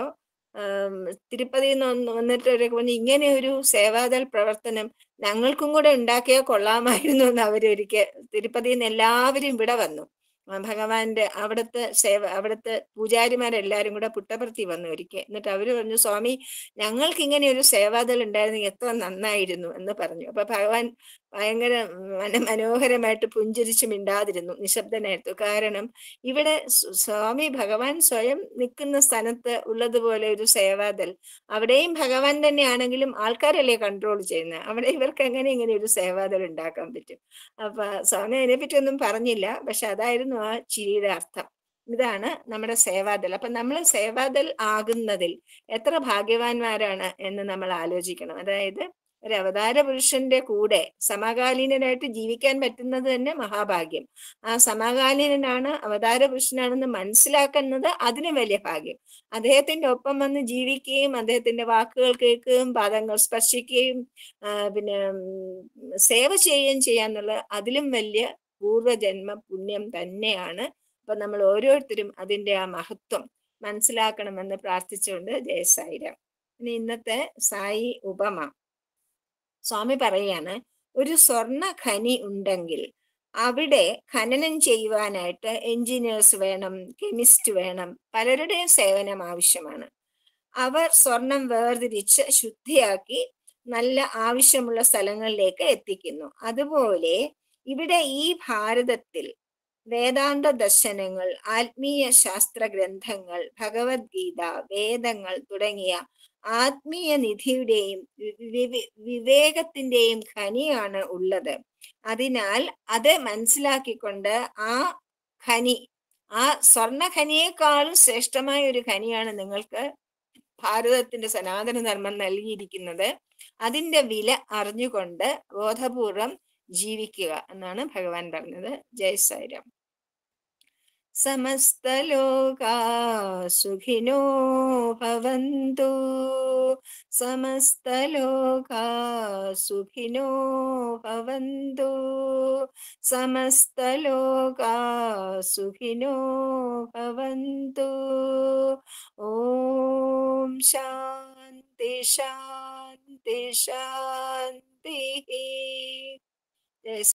തിരുപ്പതിയിൽ നിന്ന് വന്നിട്ട് ഒരു ഇങ്ങനെ ഒരു സേവാദൾ പ്രവർത്തനം ഞങ്ങൾക്കും കൂടെ ഉണ്ടാക്കിയാൽ കൊള്ളാമായിരുന്നു എന്ന് അവരൊരിക്കൽ തിരുപ്പതിയിൽ നിന്ന് എല്ലാവരും ഇവിടെ വന്നു. ഭഗവാന്റെ അവിടുത്തെ സേവ അവിടുത്തെ പൂജാരിമാരെല്ലാരും കൂടെ പുട്ടപർത്തി വന്നു ഒരിക്കൽ. എന്നിട്ട് അവര് പറഞ്ഞു, സ്വാമി ഞങ്ങൾക്ക് ഇങ്ങനെ ഒരു സേവാദൾ ഉണ്ടായിരുന്നെങ്കിൽ എത്ര നന്നായിരുന്നു എന്ന് പറഞ്ഞു. അപ്പൊ ഭഗവാൻ ഭയങ്കര മന മനോഹരമായിട്ട് പുഞ്ചിരിച്ചു മിണ്ടാതിരുന്നു, നിശബ്ദനായിരുന്നു. കാരണം ഇവിടെ സ്വാമി ഭഗവാൻ സ്വയം നിൽക്കുന്ന സ്ഥലത്ത് ഉള്ളതുപോലെ ഒരു സേവാദൾ, അവിടെയും ഭഗവാൻ തന്നെയാണെങ്കിലും ആൾക്കാരല്ലേ കൺട്രോൾ ചെയ്യുന്നത്. അവിടെ ഇവർക്ക് എങ്ങനെ ഇങ്ങനെ ഒരു സേവാദൾ ഉണ്ടാക്കാൻ പറ്റും? അപ്പൊ സ്വാമി അതിനെപ്പറ്റി ഒന്നും പറഞ്ഞില്ല. പക്ഷെ അതായിരുന്നു ആ ചിരിയുടെ അർത്ഥം. ഇതാണ് നമ്മുടെ സേവാദൾ. അപ്പൊ നമ്മൾ സേവാദൾ ആകുന്നതിൽ എത്ര ഭാഗ്യവാന്മാരാണ് എന്ന് നമ്മൾ ആലോചിക്കണം. അതായത് ഒരു അവതാര പുരുഷന്റെ കൂടെ സമകാലീനനായിട്ട് ജീവിക്കാൻ പറ്റുന്നത് തന്നെ മഹാഭാഗ്യം. ആ സമകാലീനനാണ്, അവതാര പുരുഷനാണെന്ന് മനസ്സിലാക്കുന്നത് അതിന് വലിയ ഭാഗ്യം. അദ്ദേഹത്തിന്റെ ഒപ്പം വന്ന് ജീവിക്കുകയും അദ്ദേഹത്തിന്റെ വാക്കുകൾ കേൾക്കുകയും പാദങ്ങൾ സ്പർശിക്കുകയും പിന്നെ സേവ ചെയ്യുകയും ചെയ്യാന്നുള്ള അതിലും വലിയ പൂർവജന്മ പുണ്യം തന്നെയാണ്. അപ്പൊ നമ്മൾ ഓരോരുത്തരും അതിന്റെ ആ മഹത്വം മനസ്സിലാക്കണമെന്ന് പ്രാർത്ഥിച്ചുകൊണ്ട് ജയ സായിരാം. ഇനി ഇന്നത്തെ സായി ഉപമ. സ്വാമി പറയാണ്, ഒരു സ്വർണ്ണ ഖനി ഉണ്ടെങ്കിൽ അവിടെ ഖനനം ചെയ്യുവാനായിട്ട് എഞ്ചിനീയേഴ്സ് വേണം, കെമിസ്റ്റ് വേണം, പലരുടെയും സേവനം ആവശ്യമാണ്. അവർ സ്വർണം വേർതിരിച്ച് ശുദ്ധിയാക്കി നല്ല ആവശ്യമുള്ള സ്ഥലങ്ങളിലേക്ക് എത്തിക്കുന്നു. അതുപോലെ ഇവിടെ ഈ ഭാരതത്തിൽ വേദാന്ത ദർശനങ്ങൾ, ആത്മീയ ശാസ്ത്ര ഗ്രന്ഥങ്ങൾ, ഭഗവത്ഗീത, വേദങ്ങൾ തുടങ്ങിയ ആത്മീയ നിധിയുടെയും വിവേകത്തിന്റെയും ഖനിയാണ് ഉള്ളത്. അതിനാൽ അത് മനസ്സിലാക്കിക്കൊണ്ട് ആ ഖനി, ആ സ്വർണ്ണ ഖനിയേക്കാളും ശ്രേഷ്ഠമായ ഒരു ഖനിയാണ് നിങ്ങൾക്ക് ഭാരതത്തിന്റെ സനാതന ധർമ്മം നൽകിയിരിക്കുന്നത്. അതിന്റെ വില അറിഞ്ഞുകൊണ്ട് ബോധപൂർവം ജീവിക്കുക എന്നാണ് ഭഗവാൻ പറഞ്ഞത്. ജയ് സായിരാം. സമസ്തലോകാ സുഖിനോ ഭവന്തു, സമസ്തലോകാ സുഖിനോ ഭവന്തു, സമസ്തലോകാ സുഖിനോ ഭവന്തു. ഓം ശാന്തി. शांति शांति शांति। जय